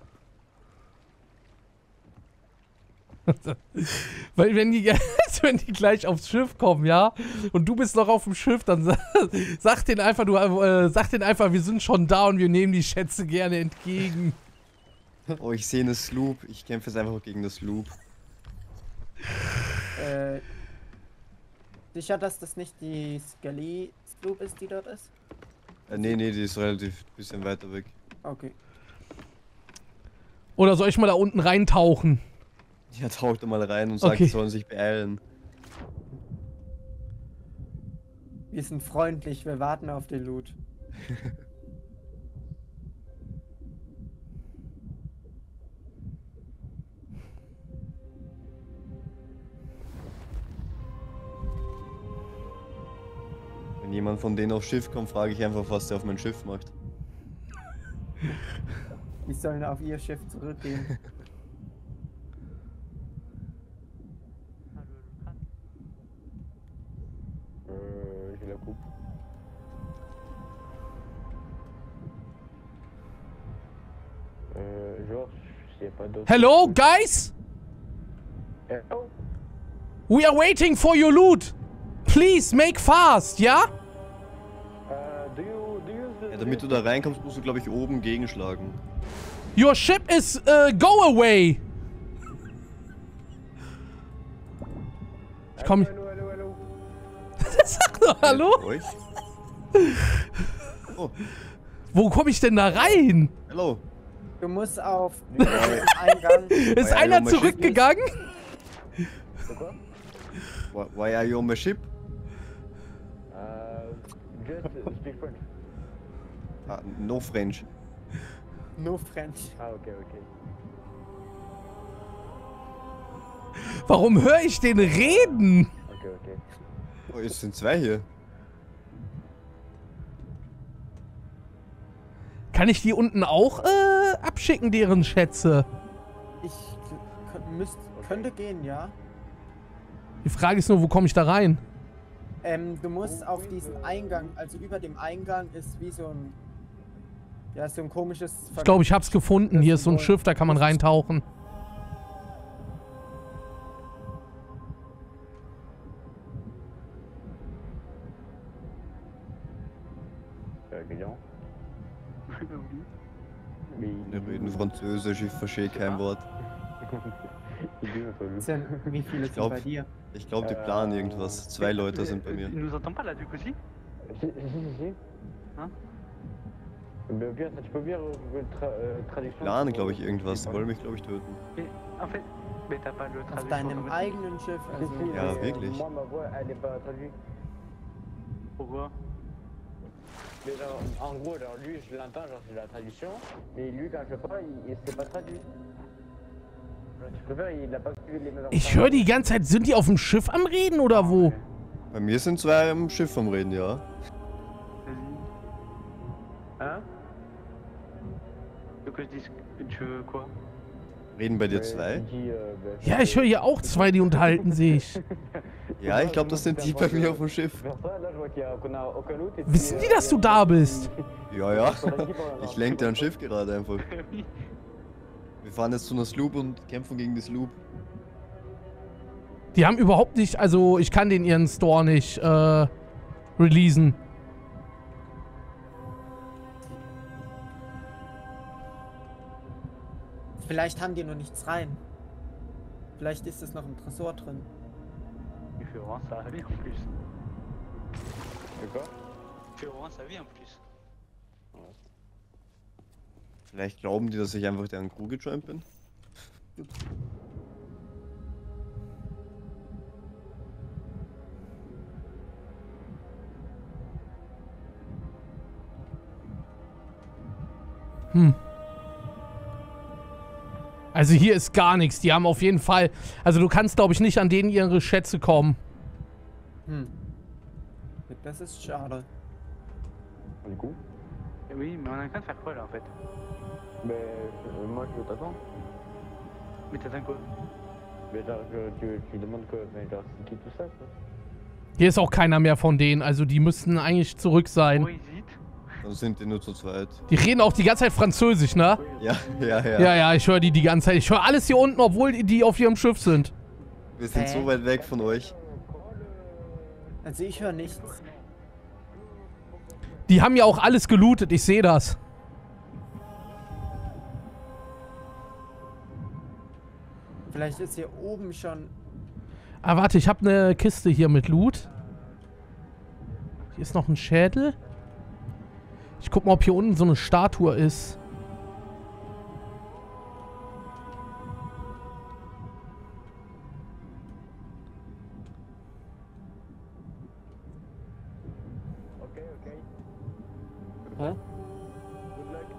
Weil wenn die, wenn die gleich aufs Schiff kommen, ja, und du bist noch auf dem Schiff, dann sa sag denen einfach, du, äh, sag denen einfach, wir sind schon da und wir nehmen die Schätze gerne entgegen. Oh, ich sehe eine Sloop. Ich kämpfe jetzt einfach gegen das Sloop. Äh, sicher, dass das nicht die Skelly Sloop ist, die dort ist? Äh, nee, nee, die ist relativ bisschen weiter weg. Okay. Oder soll ich mal da unten reintauchen? Ja, taucht da mal rein und sagt, Okay. sie sollen sich beeilen. Wir sind freundlich, wir warten auf den Loot. Wenn jemand von denen aufs Schiff kommt, frage ich einfach, was der auf mein Schiff macht. Die sollen auf ihr Schiff zurückgehen. Euh, je la coupe. Euh, Georges, s'il n'y a pas d'autre. Hello, guys? Hello? We are waiting for your loot. Please, make fast, ja? Uh, do you do you use the Ja, damit du da reinkommst, musst du, glaube ich, oben gegenschlagen. Your ship is, uh, go away. Ich komm... Hello, hello, hello. Sag doch hallo? Mit euch? Oh, Wo komme ich denn da rein? hello. Du musst auf den Eingang. Ist ja, einer ja, mein Schiff zurückgegangen? C'est quoi? Why, why are you on my ship? Uh, just speak French. Ah, no French. No French. Ah, okay, okay. Warum höre ich den reden? Okay, okay. Oh, jetzt sind zwei hier. Kann ich die unten auch äh, abschicken, deren Schätze? Ich kö- müsst, könnte gehen, ja. Die Frage ist nur, wo komme ich da rein? Ähm, du musst auf diesen Eingang, also über dem Eingang ist wie so ein, ja, so ein komisches... Ich glaube, ich hab's gefunden. Hier ist so ein Schiff, da kann man reintauchen. Euh, client. Mais Wir reden Französisch, ich verstehe kein Wort. il dit un peu lui. Sind, wie viele sind glaub- bei dir? Ich glaube, die planen irgendwas. Zwei Leute sind bei mir. Il nous entend pas là du coup si? Si, si, si, si. Hein? Mais bien, tu peux bien euh, tra euh, traduction. Planen, pour- glaube ich, irgendwas. Die wollen mich, glaube ich, töten. Mais en fait, mais t'as pas le Auf traduction deinem automatique. eigenen Schiff, Si, also. si, Ja, mais, euh, wirklich. Moi, ma voix, elle est pas traduite. Pourquoi? Mais genre, en gros, genre, lui, je l'entends, genre, c'est la traduction. Mais lui, quand je parle, il, il s'est pas traduit. Genre, tu préfères, il a pas suivi les mêmes. Ich höre die ganze Zeit, sind die auf dem Schiff am Reden oder wo? Bei mir sind zwei im Schiff am Reden, ja. Vas-y. Hein? Tu veux que je dise. Tu veux quoi? Reden bei dir Mais zwei? il dit, euh, ben, Ja, ich höre hier auch zwei, die unterhalten sich. Ja, ich glaube, das sind die bei mir auf dem Schiff. Vers toi, là, je vois qu'il y a- qu'on a aucun autre. et puis, Wissen die, euh, dass il y du a- da bist? Ja, ja. Son équipe, on a- Ich lenke dein Schiff gerade einfach. Wir fahren jetzt zu einer Sloop und kämpfen gegen die Sloop. Die haben überhaupt nicht, also ich kann den ihren Store nicht äh, releasen. Vielleicht haben die nur nichts rein. Vielleicht ist es noch im Tresor drin. Il fait vraiment sa vie en plus. De quoi? Il fait vraiment sa vie en plus. Vielleicht glauben die, dass ich einfach deren Crew gejoint bin. Hm. Also hier ist gar nichts. Die haben auf jeden Fall... Also du kannst, glaube ich, nicht an denen ihre Schätze kommen. Hm. Das ist schade. Du coup? Et oui, mais on est en train de faire quoi là en fait? Mais euh, moi, je t'attends. Mais t'attends quoi? Mais genre, je- tu, tu demandes que. Mais genre, c'est qui tout ça, quoi? Hier ist auch keiner mehr von denen. Also die müssten eigentlich zurück sein. Wo ihr seht? Dann sind die nur zu zweit. Die reden auch die ganze Zeit Französisch, ne? Ja, ja, ja. Ja, ja, ich höre die die ganze Zeit. Ich höre alles hier unten, obwohl die- die auf ihrem Schiff sind. Wir sind so weit weg von euch. Also ich höre nichts. Die haben ja auch alles gelootet, ich sehe das. Vielleicht ist hier oben schon. Ah, warte, ich habe eine Kiste hier mit Loot. Hier ist noch ein Schädel. Ich guck mal, ob hier unten so eine Statue ist. Ok, ok. Hä? Good luck.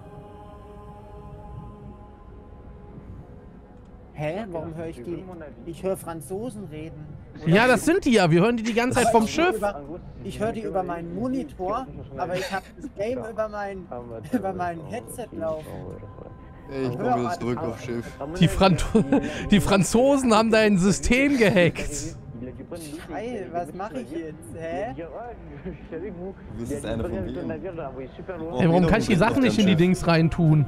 Hä? Warum höre ich Tu die? veux mon avis? Ich höre Franzosen reden. Ja, das sind die ja. Wir hören die die ganze Zeit vom Schiff. Über, ich höre die über meinen Monitor, aber ich habe das Game über mein, über mein Headset laufen. Ey, ich komme wieder zurück aufs Schiff. Die, Fran die Franzosen haben dein System gehackt. Geil, was mache ich jetzt? Hä? Du bist jetzt einer von denen. Ey, warum kann ich die Sachen nicht in die Dings reintun?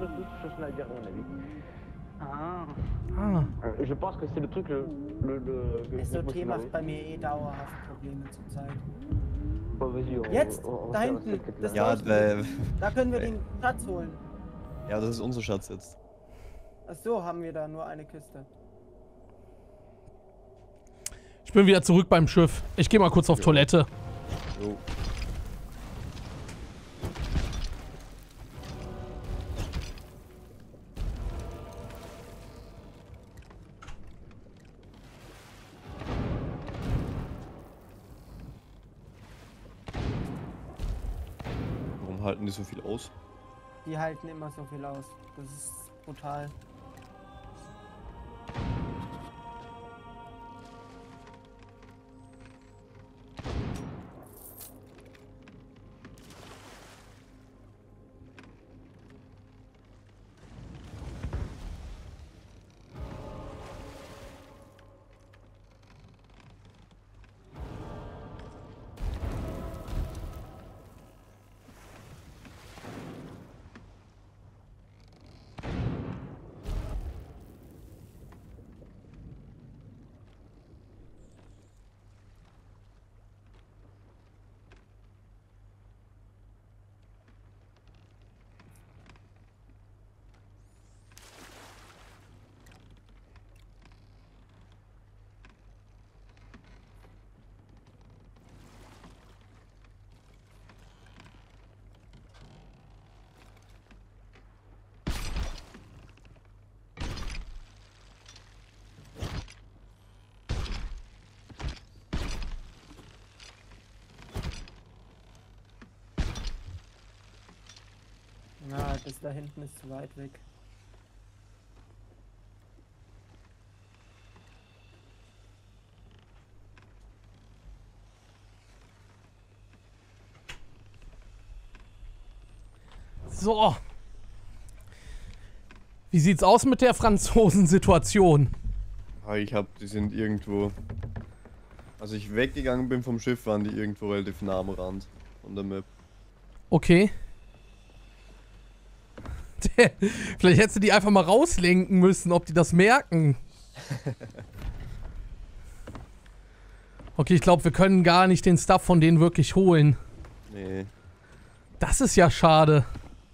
Ah. Ah. Je pense que c'est le truc le. le, le S O T macht bei mir eh dauerhaft Probleme zurzeit. Bon, vas-y, on- Jetzt, on- on da fait hinten, un truc das là. Ja, Leuchten. weil, Da können wir den Schatz holen. ja, das ist unser Schatz jetzt. Ach so, haben wir da nur eine Kiste. Ich bin wieder zurück beim Schiff. Ich gehe mal kurz auf Toilette. Jo. Warum halten die so viel aus? Die halten immer so viel aus. Das ist brutal. das da hinten ist zu weit weg. So. Wie sieht's aus mit der Franzosen-Situation? Ah, ich hab, die sind irgendwo. Als ich weggegangen bin vom Schiff, waren die irgendwo relativ nah am Rand von der Map. Okay. Vielleicht hättest du die einfach mal rauslenken müssen, ob die das merken. Okay, ich glaube, wir können gar nicht den Stuff von denen wirklich holen. Nee. Das ist ja schade.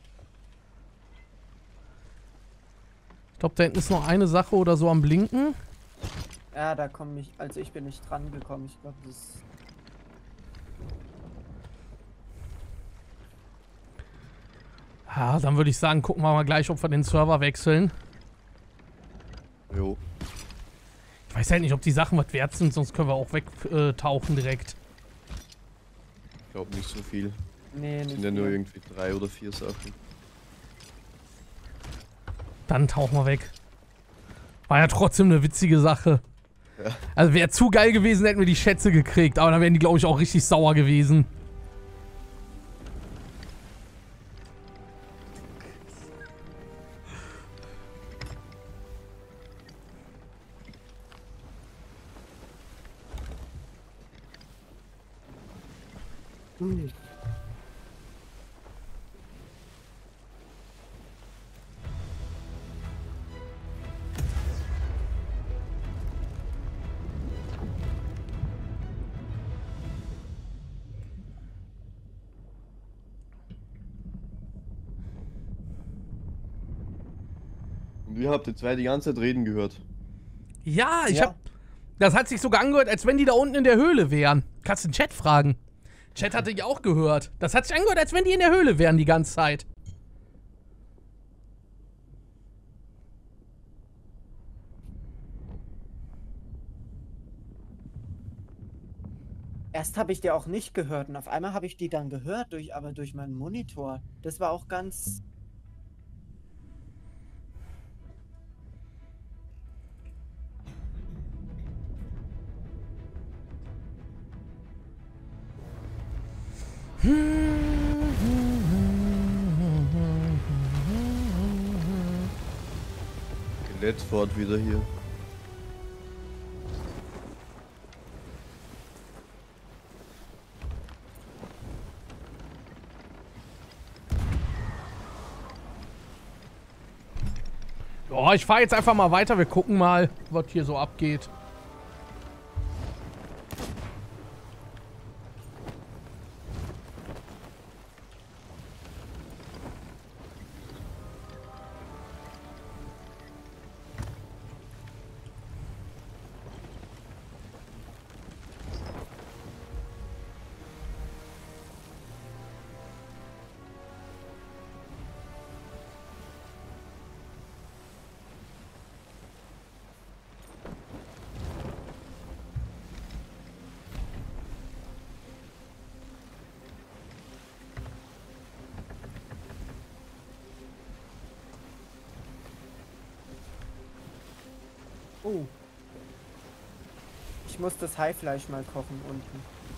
Ich glaube, da hinten ist noch eine Sache oder so am Blinken. Ja, da komme ich, also ich bin nicht dran gekommen. Ich glaube, das ist... Ja, dann würde ich sagen, gucken wir mal gleich, ob wir den Server wechseln. Jo. Ich weiß halt nicht, ob die Sachen was wert sind, sonst können wir auch wegtauchen äh, direkt. Ich glaube nicht so viel. Nee, Das nicht sind ja nur viel. irgendwie drei oder vier Sachen. Dann tauchen wir weg. War ja trotzdem eine witzige Sache. Ja. Also wäre zu geil gewesen, hätten wir die Schätze gekriegt. Aber dann wären die, glaube ich, auch richtig sauer gewesen. Hm. Und ihr habt jetzt zwei die ganze Zeit reden gehört. Ja, ich Ja. hab... Das hat sich sogar angehört, als wenn die da unten in der Höhle wären. Kannst du den Chat fragen. Chat hatte ich auch gehört. Das hat sich angehört, als wenn die in der Höhle wären die ganze Zeit. Erst habe ich die auch nicht gehört und auf einmal habe ich die dann gehört, durch, aber durch meinen Monitor. Das war auch ganz... Skelettfort wieder hier. Oh, ich fahre jetzt einfach mal weiter. Wir gucken mal, was hier so abgeht. Oh. Ich muss das Haifleisch mal kochen unten.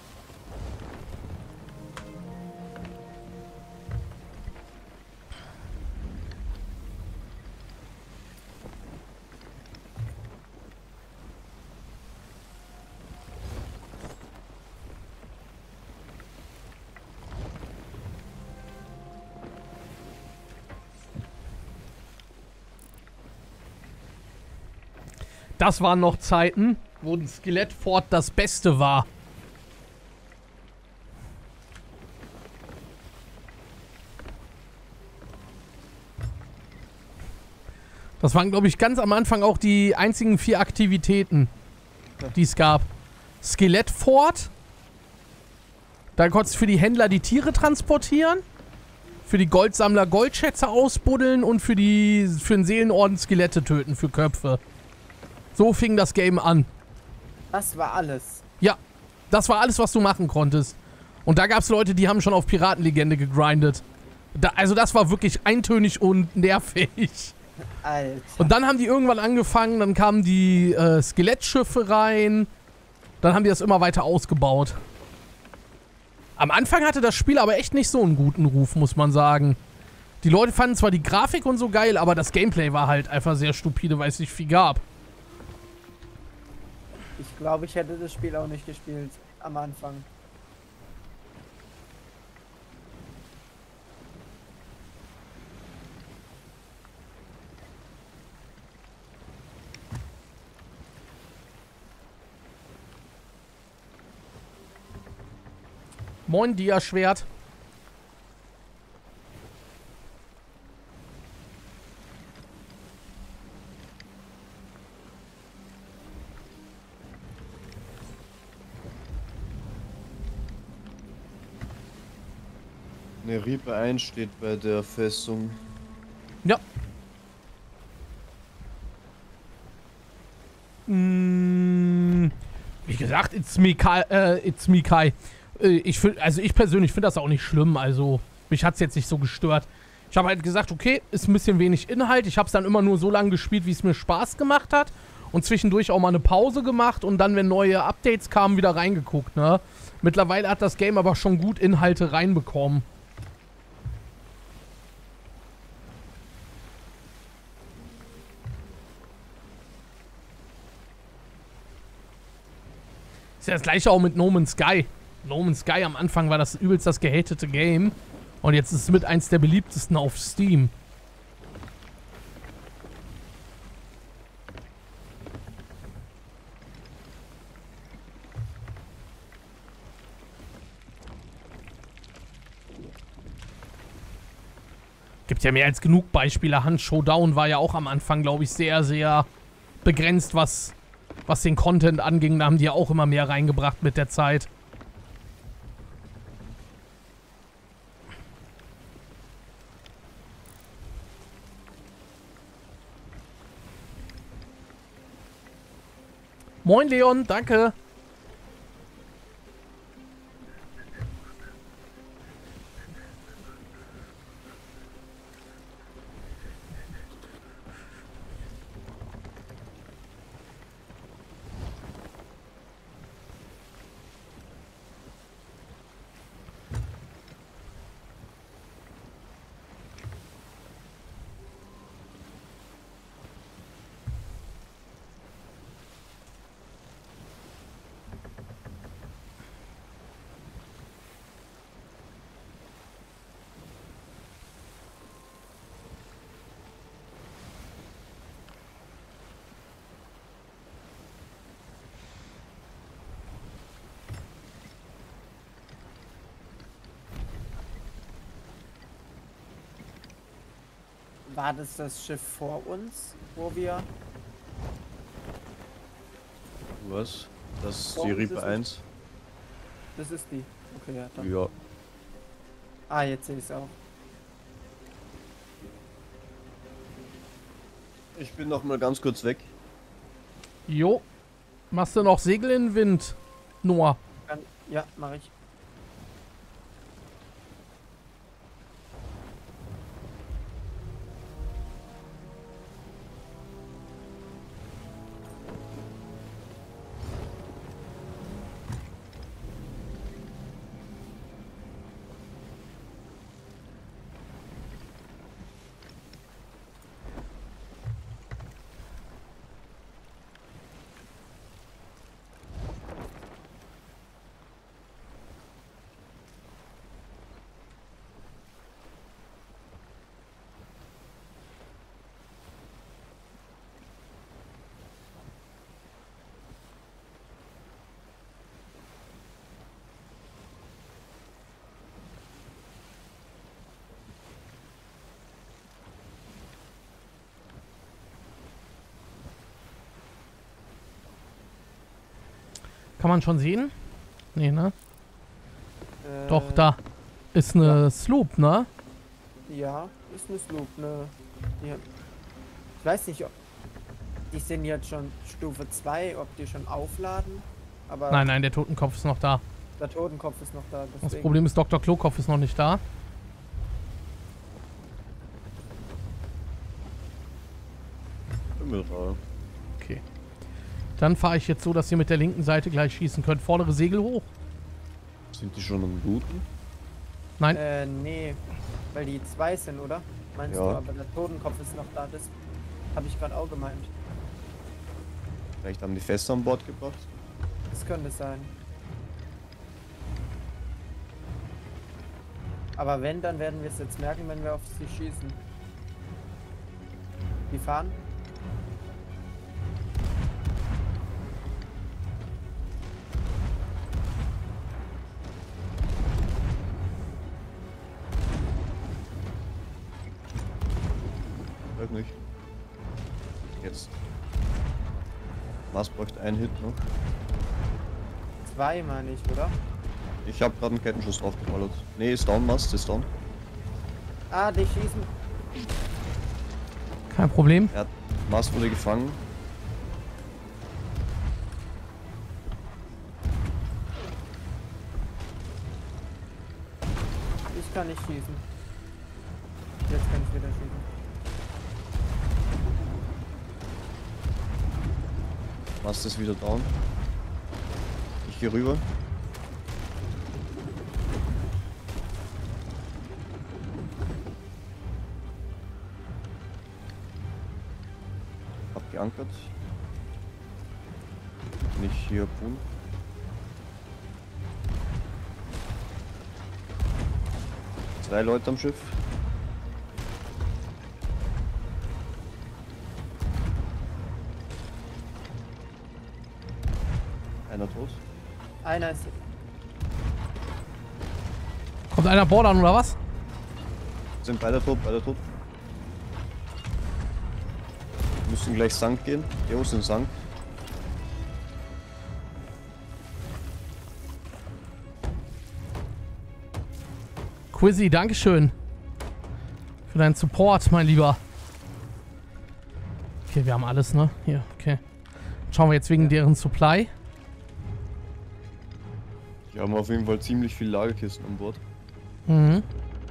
Das waren noch Zeiten, wo ein Skelettfort das Beste war. Das waren, glaube ich, ganz am Anfang auch die einzigen vier Aktivitäten, die es gab. Skelettfort. Da konntest du für die Händler die Tiere transportieren. Für die Goldsammler Goldschätze ausbuddeln und für die für den Seelenorden Skelette töten für Köpfe. So fing das Game an. Das war alles. Ja, das war alles, was du machen konntest. Und da gab es Leute, die haben schon auf Piratenlegende gegrindet. Da, also das war wirklich eintönig und nervig. Alter. Und dann haben die irgendwann angefangen, dann kamen die äh, Skelettschiffe rein. Dann haben die das immer weiter ausgebaut. Am Anfang hatte das Spiel aber echt nicht so einen guten Ruf, muss man sagen. Die Leute fanden zwar die Grafik und so geil, aber das Gameplay war halt einfach sehr stupide, weil es nicht viel gab. Ich glaube, ich hätte das Spiel auch nicht gespielt am Anfang. Moin, Dia-Schwert. Eine Reaper eins steht bei der Festung. Ja. Mm, wie gesagt, it's me Kai. Äh, it's me Kai. Äh, ich find, also ich persönlich finde das auch nicht schlimm. Also mich hat es jetzt nicht so gestört. Ich habe halt gesagt, okay, ist ein bisschen wenig Inhalt. Ich habe es dann immer nur so lange gespielt, wie es mir Spaß gemacht hat. Und zwischendurch auch mal eine Pause gemacht und dann, wenn neue Updates kamen, wieder reingeguckt, ne? Mittlerweile hat das Game aber schon gut Inhalte reinbekommen. Ist ja das gleiche auch mit No Man's Sky. No Man's Sky am Anfang war das übelst das gehatete Game. Und jetzt ist es mit eins der beliebtesten auf Steam. Gibt ja mehr als genug Beispiele. Hunt Showdown war ja auch am Anfang, glaube ich, sehr, sehr begrenzt, was, was den Content anging. Da haben die ja auch immer mehr reingebracht mit der Zeit. Moin Leon, danke. War das das Schiff vor uns, wo wir... Was? Das ist Oh, die das Reaper ist eins. Das ist die. Okay, ja. Dann. Ja. Ah, jetzt sehe ich es auch. Ich bin noch mal ganz kurz weg. Jo. Machst du noch Segel in den Wind, Noah? Kann, ja, mache ich. Kann man schon sehen? Nee, ne? Äh, Doch, da ist eine ja. Sloop, ne? Ja, ist eine Sloop, ne? Die, ich weiß nicht, ob die sind jetzt schon Stufe zwei, ob die schon aufladen, aber Nein, nein, der Totenkopf ist noch da. der Totenkopf ist noch da. Das Deswegen. Problem ist, Doktor Klokopf ist noch nicht da. mit Radar. Okay. Dann fahre ich jetzt so, dass ihr mit der linken Seite gleich schießen könnt. Vordere Segel hoch. Sind die schon am Looten? Nein. Äh, nee. Weil die zwei sind, oder? Meinst Ja. du, aber der Totenkopf ist noch da. Das habe ich gerade auch gemeint. Vielleicht haben die Fässer an Bord gebracht. Das könnte sein. Aber wenn, dann werden wir es jetzt merken, wenn wir auf sie schießen. Die fahren? Weiß nicht. Jetzt. Was bräuchte einen Hit noch? Zwei, meine ich, oder? Ich habe gerade einen Kettenschuss draufgeballert. Nee, ist down, Mast ist down. Ah, die schießen. Kein Problem. Er hat, Mast wurde gefangen. Ich kann nicht schießen. Jetzt kann ich wieder schießen. Mast ist wieder down. Ich gehe rüber. Hab geankert. Nicht hier Pun. Zwei Leute am Schiff. Einer tot. Einer ist. Kommt einer Bord an, oder was? Sind beide tot, beide tot. Müssen gleich Sank gehen. Jo, sind Sank. Quizzy, Dankeschön. Für deinen Support, mein Lieber. Okay, wir haben alles, ne? Hier, okay. Schauen wir jetzt wegen deren Supply. Die haben auf jeden Fall ziemlich viel Lagerkisten an Bord. Mhm.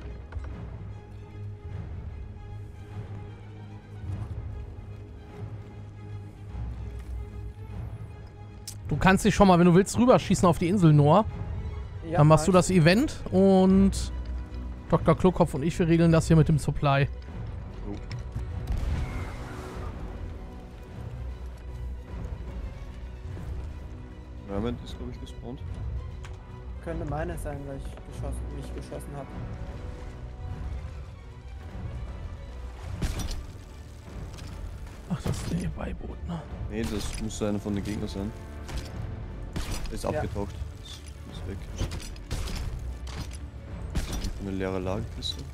Du kannst dich schon mal, wenn du willst, rüberschießen auf die Insel, Noah. Ja, Dann machst du mach das Event und Doktor Klokopf und ich, wir regeln das hier mit dem Supply. Jo. Merman ist, glaube ich, gespawnt. ich. Könnte meine sein, weil ich geschossen, mich geschossen habe. Ach, das ist ein Beiboot, ne? Nee, das muss einer von den Gegnern sein. Ist Ja. abgetaucht. Ist, ist weg. Eine leere Lagerkiste.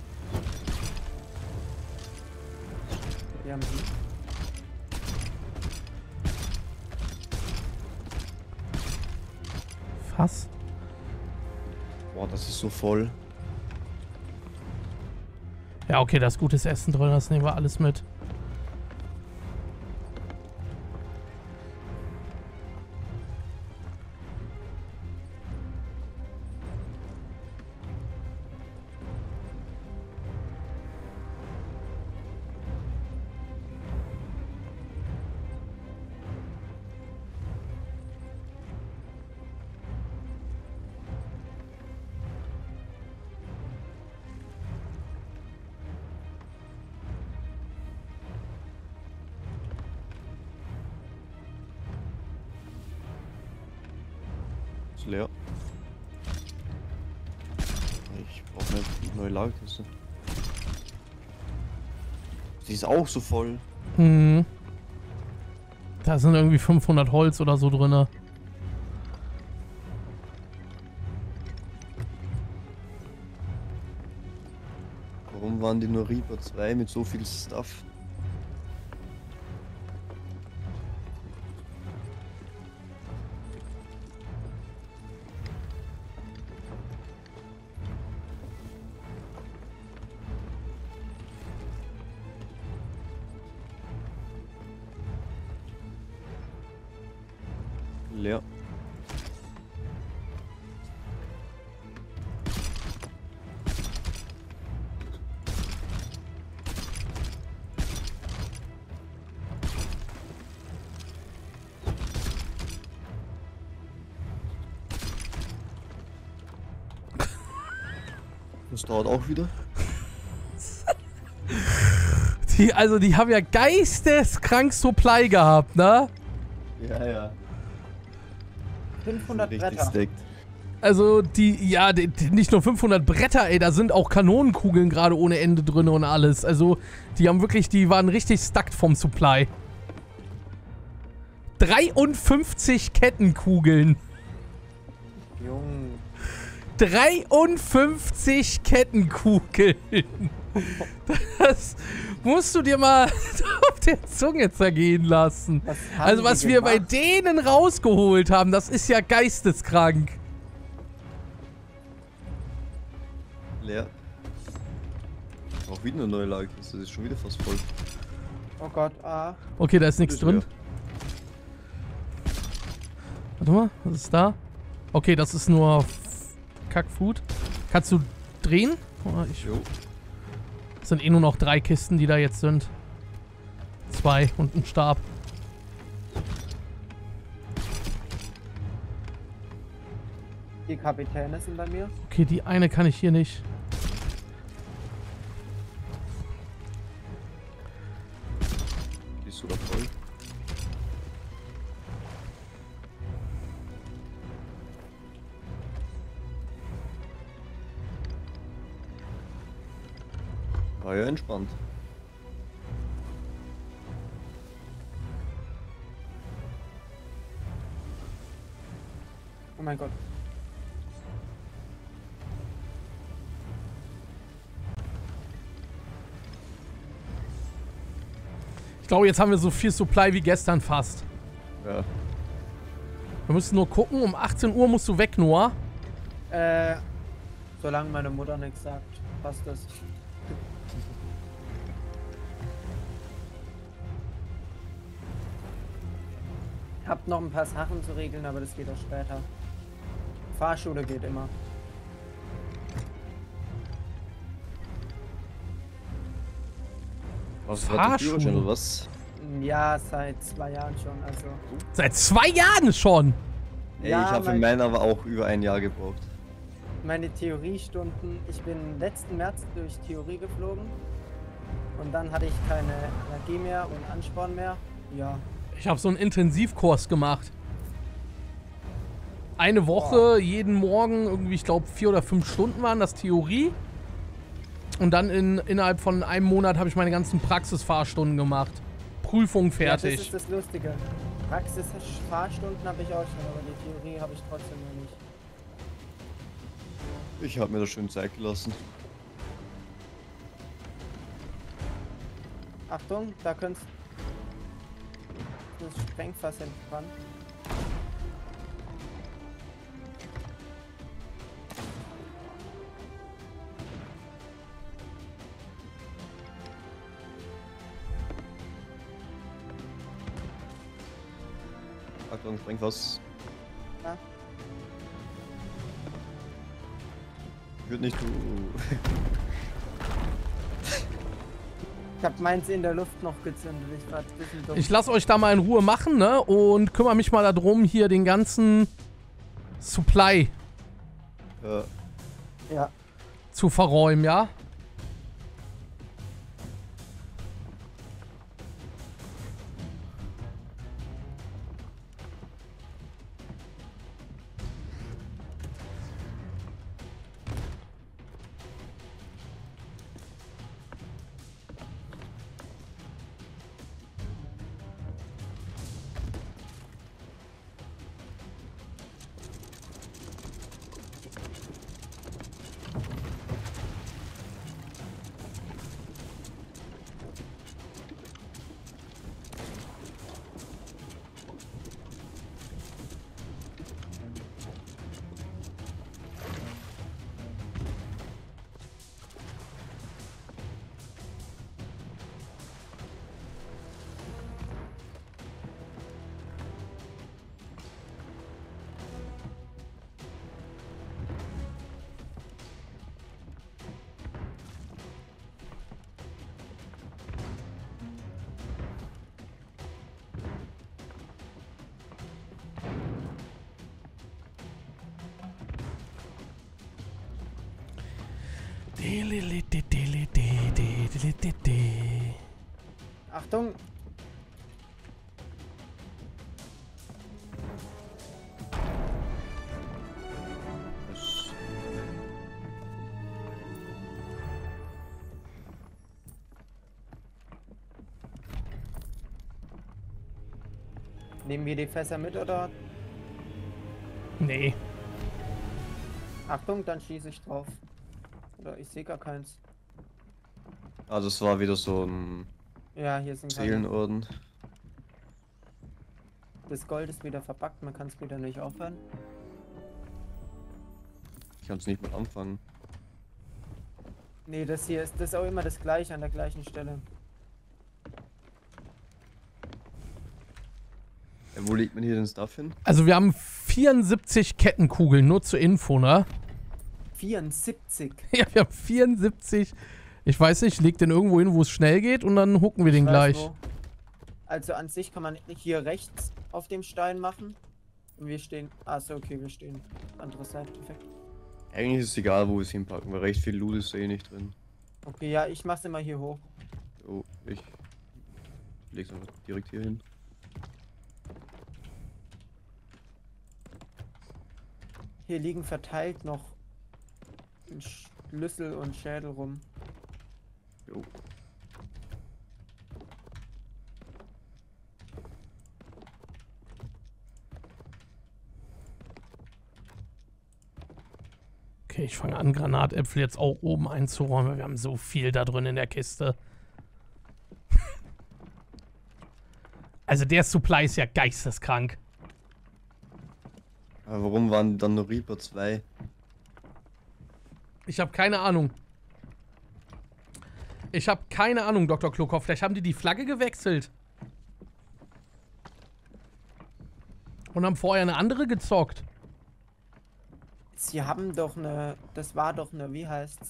Wir haben sie. Fass. Boah, das ist so voll. Ja, okay, da ist gutes Essen drin, das nehmen wir alles mit. Ist leer. Ich brauche eine neue Lagerkiste. Die ist auch so voll. Hm. Da sind irgendwie fünfhundert Holz oder so drin. Warum waren die nur Reaper zwei mit so viel Stuff? Leer. Das dauert auch wieder. Die, also die haben ja geisteskrank Supply gehabt, ne? Ja, ja. fünfhundert Richtig Bretter. stacked. Also die, ja, die, die, nicht nur fünfhundert Bretter, ey, da sind auch Kanonenkugeln gerade ohne Ende drin und alles. Also die haben wirklich, die waren richtig stuckt vom Supply. dreiundfünfzig Kettenkugeln. Junge. dreiundfünfzig Kettenkugeln. Das musst du dir mal auf der Zunge zergehen lassen. Was haben Also was die wir bei gemacht? denen rausgeholt haben, das ist ja geisteskrank. Leer. Auch wieder eine neue Lage. Das ist schon wieder fast voll. Oh Gott, ah. Okay, da ist nichts Ist drin. leer. Warte mal, was ist da? Okay, das ist nur F- Kackfood. Kannst du drehen? Oh, ich, Jo. es sind eh nur noch drei Kisten, die da jetzt sind. Zwei und ein Stab. Die Kapitäne sind bei mir. Okay, die eine kann ich hier nicht. Die ist sogar voll. War ja entspannt. Oh mein Gott. Ich glaube, jetzt haben wir so viel Supply wie gestern fast. Ja. Wir müssen nur gucken, um achtzehn Uhr musst du weg, Noah. Äh, solange meine Mutter nichts sagt, passt das. Hab noch ein paar Sachen zu regeln, aber das geht auch später. Fahrschule geht immer. Was hat Fahrschule? der Führerschein oder was? Ja, seit zwei Jahren schon, also. Seit zwei Jahren schon. Ey, Ja, ich habe für mein- meinen aber auch über ein Jahr gebraucht. Meine Theoriestunden, ich bin letzten März durch Theorie geflogen und dann hatte ich keine Energie mehr und Ansporn mehr. Ja, Ich habe so einen Intensivkurs gemacht. Eine Woche, jeden Morgen irgendwie, ich glaube, vier oder fünf Stunden waren das Theorie. Und dann in, innerhalb von einem Monat habe ich meine ganzen Praxisfahrstunden gemacht. Prüfung ja, das fertig. ist das Lustige. Praxis-Fahrstunden habe ich auch schon, aber die Theorie habe ich trotzdem noch nicht. Ich habe mir da schön Zeit gelassen. Achtung, da könntest das Sprengfass hinten dran. Achtung, Sprengfass. Ja. Ich würde nicht du. Ich habe meins in der Luft noch gezündet. Ich war ein bisschen dumm. Ich lasse euch da mal in Ruhe machen, ne? Und kümmere mich mal darum, hier den ganzen Supply Ja. Ja. zu verräumen, ja? Achtung! Das, Nehmen wir die Fässer mit oder? Nee. Achtung, dann schieße ich drauf. Oder ich sehe gar keins. ah, das war wieder so ein Ja, hier sind keine. Seelenorden. Das Gold ist wieder verpackt, man kann es wieder nicht aufhören. Ich kann es nicht mal anfangen. Nee, das hier ist das ist auch immer das gleiche an der gleichen Stelle. Ja, wo legt man hier den Stuff hin? Also wir haben vierundsiebzig Kettenkugeln, nur zur Info, ne? vierundsiebzig. Ja, wir haben vierundsiebzig. Ich weiß nicht, leg den irgendwo hin, wo es schnell geht und dann hucken wir den Ich weiß gleich. wo. Also an sich kann man hier rechts auf dem Stein machen. Und wir stehen. Achso, okay, wir stehen. Andere Seite, perfekt. Eigentlich ist es egal, wo wir es hinpacken, weil recht viel Loot ist eh nicht drin. Okay, ja, ich mach's immer hier hoch. Oh, ich leg's einfach direkt hier hin. Hier liegen verteilt noch ein Schlüssel und Schädel rum. Jo. Okay, ich fange an, Granatäpfel jetzt auch oben einzuräumen, weil wir haben so viel da drin in der Kiste. Also der Supply ist ja geisteskrank. Aber warum waren dann nur Reaper zwei? Ich habe keine Ahnung. Ich habe keine Ahnung, Doktor Klokov. Vielleicht haben die die Flagge gewechselt. Und haben vorher eine andere gezockt. Sie haben doch eine. Das war doch eine. Wie heißt's?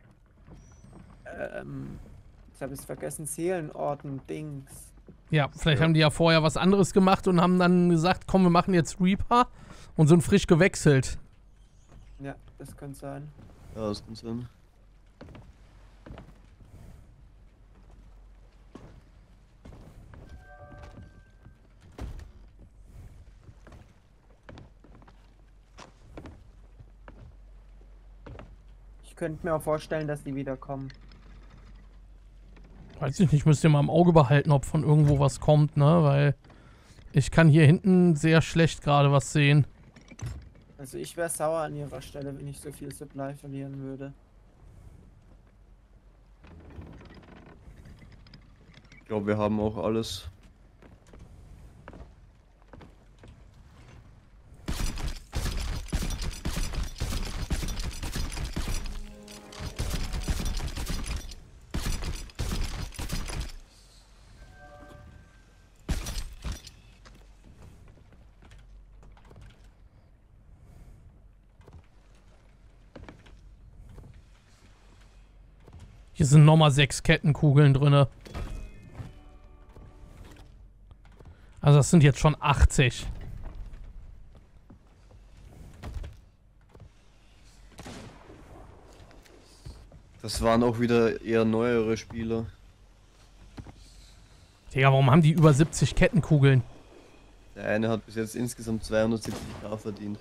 Ähm. Jetzt habe ich es vergessen. Seelenorden Dings. Ja, vielleicht Ja. haben die ja vorher was anderes gemacht und haben dann gesagt, komm, wir machen jetzt Reaper und sind frisch gewechselt. Ja, das könnte sein. Ja, das kann sein. Ich könnte mir auch vorstellen, dass die wiederkommen. Weiß ich nicht, müsst ihr mal im Auge behalten, ob von irgendwo was kommt, ne? Weil ich kann hier hinten sehr schlecht gerade was sehen. Also ich wäre sauer an ihrer Stelle, wenn ich so viel Supply verlieren würde. Ich glaube, wir haben auch alles. Hier sind nochmal sechs Kettenkugeln drinne. Also das sind jetzt schon achtzig. Das waren auch wieder eher neuere Spieler. Digga, warum haben die über siebzig Kettenkugeln? Der eine hat bis jetzt insgesamt zweihundertsiebzig verdient.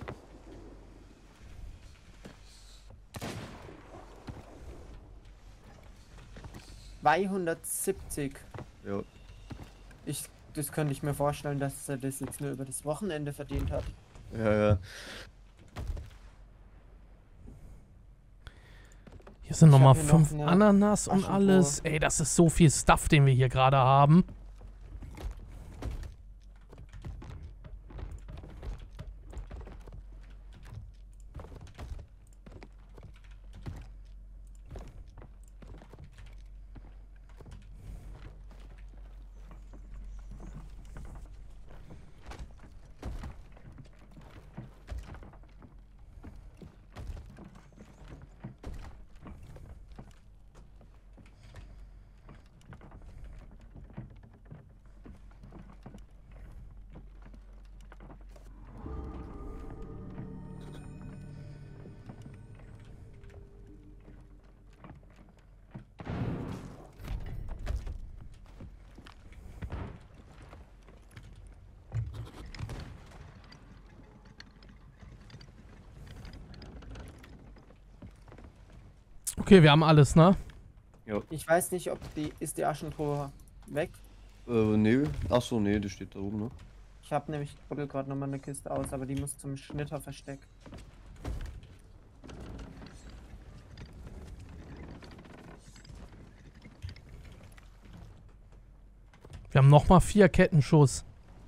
zweihundertsiebzig. Ja. Ich, das könnte ich mir vorstellen, dass er das jetzt nur über das Wochenende verdient hat. Ja, ja. Hier sind Ich nochmal hab hier noch fünf eine Ananas und Aschenpur. alles. Ey, das ist so viel Stuff, den wir hier gerade haben. Okay, wir haben alles, ne? Ja. Ich weiß nicht, ob die... Ist die Aschentruhe weg? Äh, nee. Achso, nee, das steht da oben noch. Ich habe nämlich buddel gerade nochmal eine Kiste aus, aber die muss zum Schnitterversteck. Wir haben nochmal vier Kettenschuss.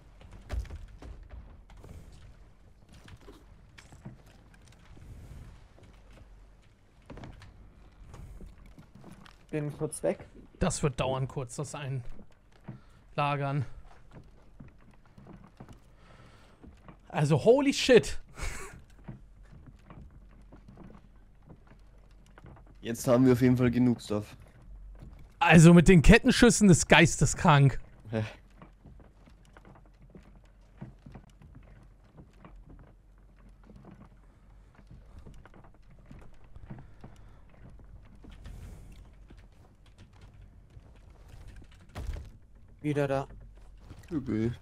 Bin kurz weg. Das wird dauern kurz, das Einlagern. Also holy shit. Jetzt haben wir auf jeden Fall genug Stuff. Also mit den Kettenschüssen ist geisteskrank. Hä? Wieder da. Übel.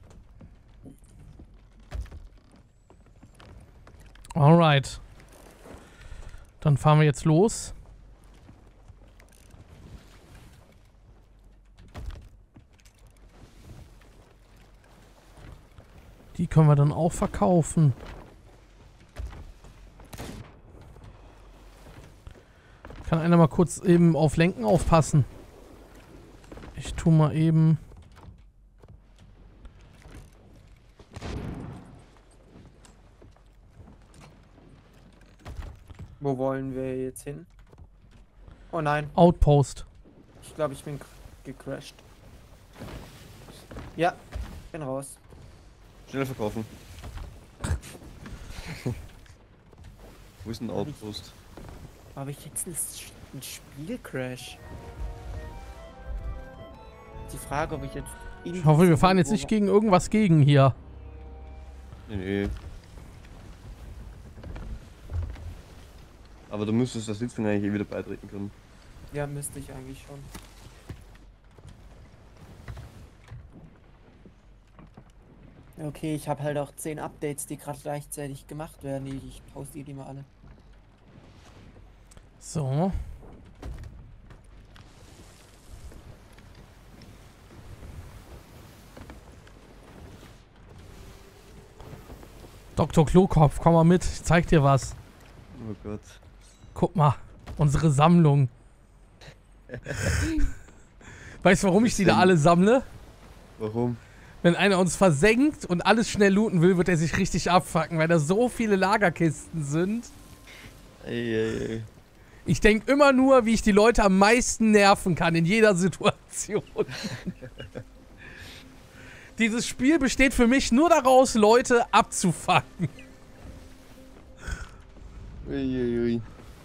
Alright. Dann fahren wir jetzt los. Die können wir dann auch verkaufen. Kann einer mal kurz eben auf Lenken aufpassen? Ich tu mal eben... Wo wollen wir jetzt hin? Oh nein, Outpost. ich glaube, ich bin k- gecrashed. Ja, bin raus. Schnell verkaufen. Wo ist ein Outpost? Habe ich jetzt einen, S- einen Spielcrash? Die Frage, ob ich jetzt... in Ich hoffe, wir diesem fahren jetzt Niveau- nicht gegen irgendwas gegen hier. Nee, nee. Aber du müsstest der Sitzung eigentlich eh wieder beitreten können. Ja, müsste ich eigentlich schon. Okay, ich habe halt auch zehn Updates, die gerade gleichzeitig gemacht werden. Die- Ich poste die mal alle. So. Doktor Klokopf, komm mal mit. Ich zeig dir was. Oh Gott. Guck mal. Unsere Sammlung. Weißt du, warum ich die da alle sammle? Warum? Wenn einer uns versenkt und alles schnell looten will, wird er sich richtig abfucken, weil da so viele Lagerkisten sind. Ey, ey, ey. Ich denke immer nur, wie ich die Leute am meisten nerven kann in jeder Situation. Dieses Spiel besteht für mich nur daraus, Leute abzufucken. Ui, ui, ui.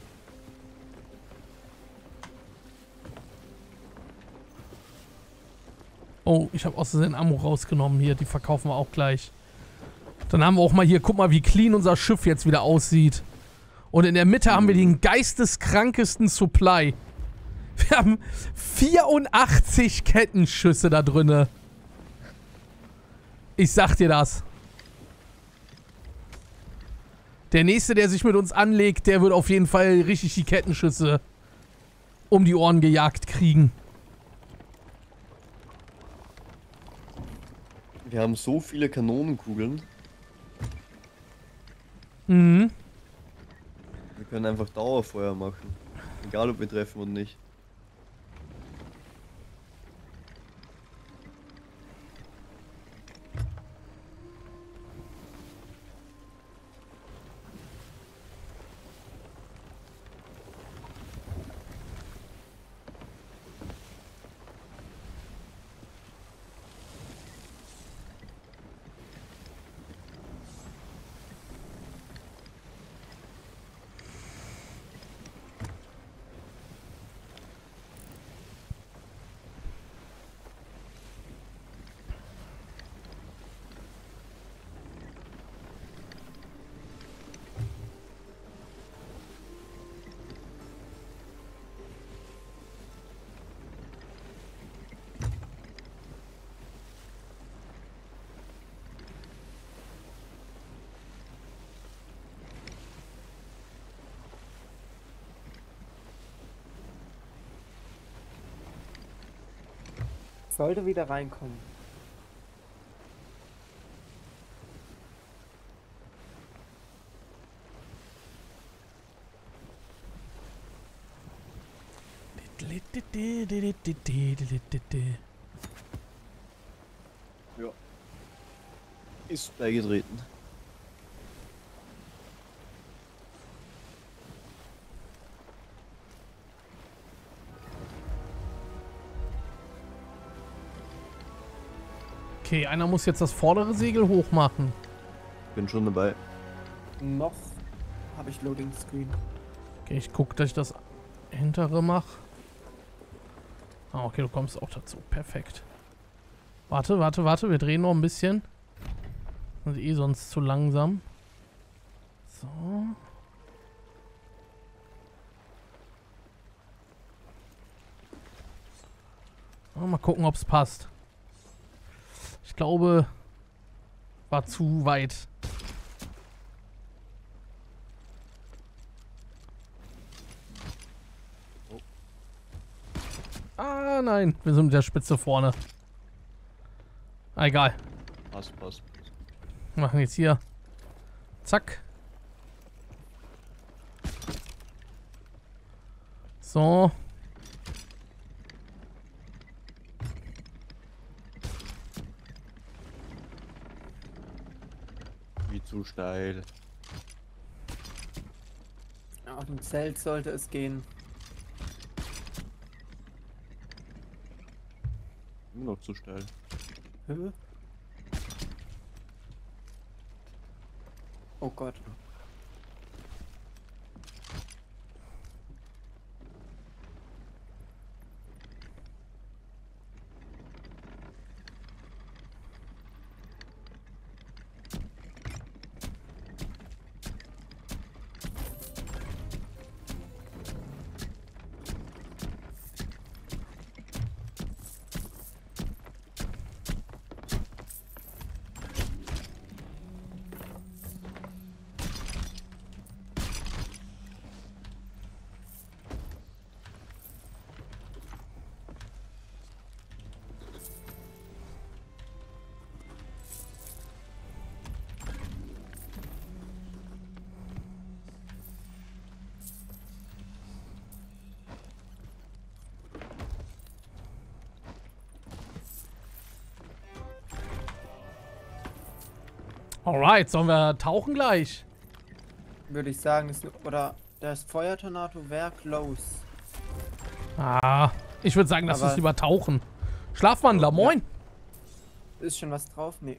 Oh, ich habe aus Versehen Ammo rausgenommen hier. Die verkaufen wir auch gleich. Dann haben wir auch mal hier, guck mal, wie clean unser Schiff jetzt wieder aussieht. Und in der Mitte haben wir den geisteskrankesten Supply. Wir haben vierundachtzig Kettenschüsse da drinne. Ich sag dir das. Der nächste, der sich mit uns anlegt, der wird auf jeden Fall richtig die Kettenschüsse um die Ohren gejagt kriegen. Wir haben so viele Kanonenkugeln. Mhm. Wir können einfach Dauerfeuer machen. Egal ob wir treffen oder nicht. Sollte wieder reinkommen. Ja. Ist beigetreten. Okay, einer muss jetzt das vordere Segel hoch machen. Bin schon dabei. Noch habe ich Loading Screen. Okay, ich gucke, dass ich das hintere mache. Ah, okay, du kommst auch dazu. Perfekt. Warte, warte, warte. Wir drehen noch ein bisschen. Das ist eh sonst zu langsam. So. Ah, mal gucken, ob es passt. Ich glaube, war zu weit. Ah, nein. Wir sind mit der Spitze vorne. Ah, egal. Passt, passt. Wir machen jetzt hier. Zack. So. Wie zu steil. Auf dem Zelt sollte es gehen. Immer noch zu steil. Hä? Oh Gott. Alright, sollen wir tauchen gleich? Würde ich sagen, ist, oder das Feuertornado wäre close. Ah, ich würde sagen, lass Aber- uns lieber tauchen. Schlafwandler, moin. Ist schon was drauf? Nee.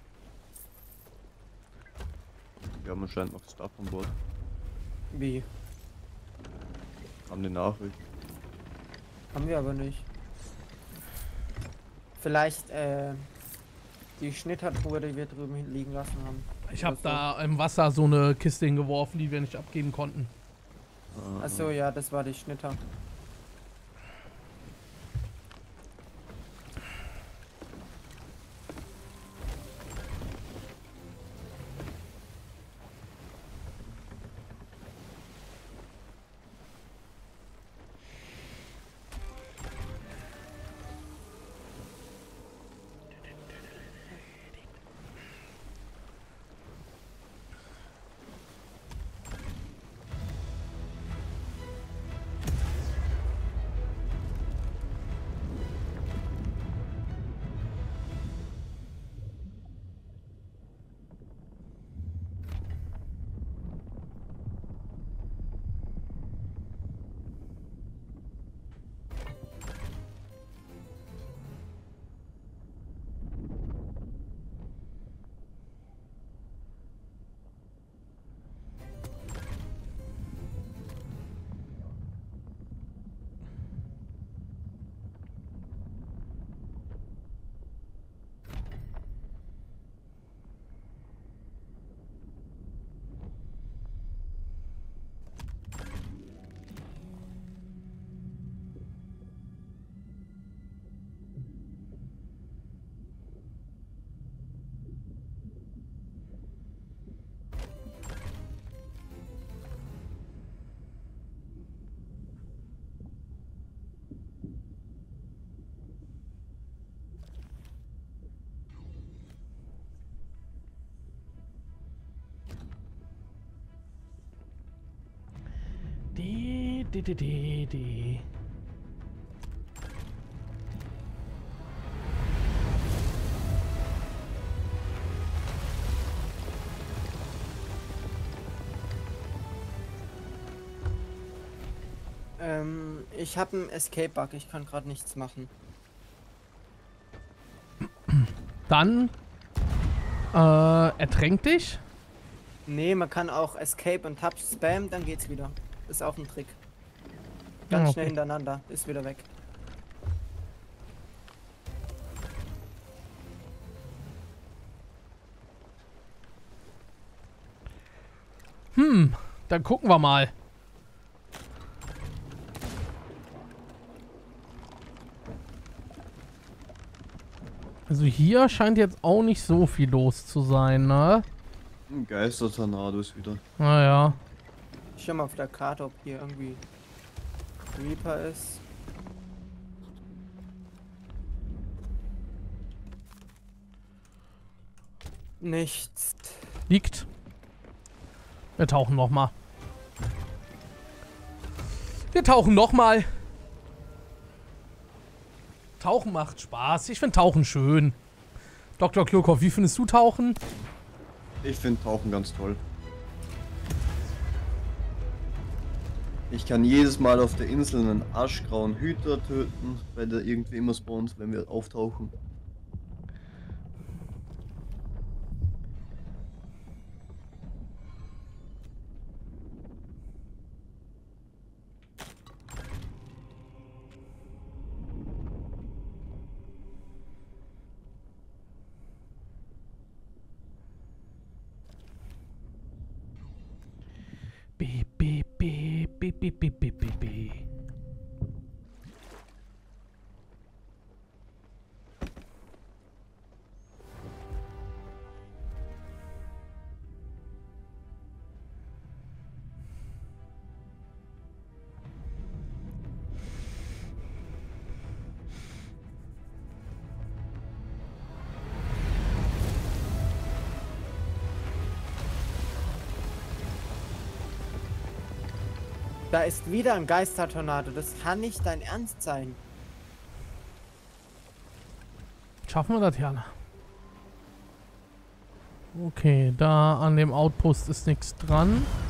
Wir haben anscheinend noch Stuff an Bord. Wie? Haben die Nachricht. Haben wir aber nicht. Vielleicht, äh, die Schnittertruhe, die wir drüben liegen lassen haben. Ich habe Oder so. da im Wasser so eine Kiste hingeworfen, die wir nicht abgeben konnten. Achso, ja, das war die Schnitter. di, di, di, di. Ähm, ich habe einen Escape-Bug, ich kann gerade nichts machen. Dann äh, ertränk dich. Nee, man kann auch Escape und Tab spam, dann geht's wieder. Ist auch ein Trick. Ganz Ah, schnell okay. hintereinander, ist wieder weg. Hm, dann gucken wir mal. Also hier scheint jetzt auch nicht so viel los zu sein, ne? Ein Geistertornado ist wieder. Naja. Ich schau mal auf der Karte, ob hier irgendwie Reaper ist. Nichts. Liegt. Wir tauchen noch mal. Wir tauchen noch mal. Tauchen macht Spaß. Ich finde Tauchen schön. Doktor Klokov, wie findest du Tauchen? Ich finde Tauchen ganz toll. Ich kann jedes Mal auf der Insel einen aschgrauen Hüter töten, weil der irgendwie immer spawnt, wenn wir auftauchen. Beep, beep, beep, beep, beep, beep, beep, beep, beep. Da ist wieder ein Geistertornado. Das kann nicht dein Ernst sein. Schaffen wir das, Jana? Okay, da an dem Outpost ist nichts dran.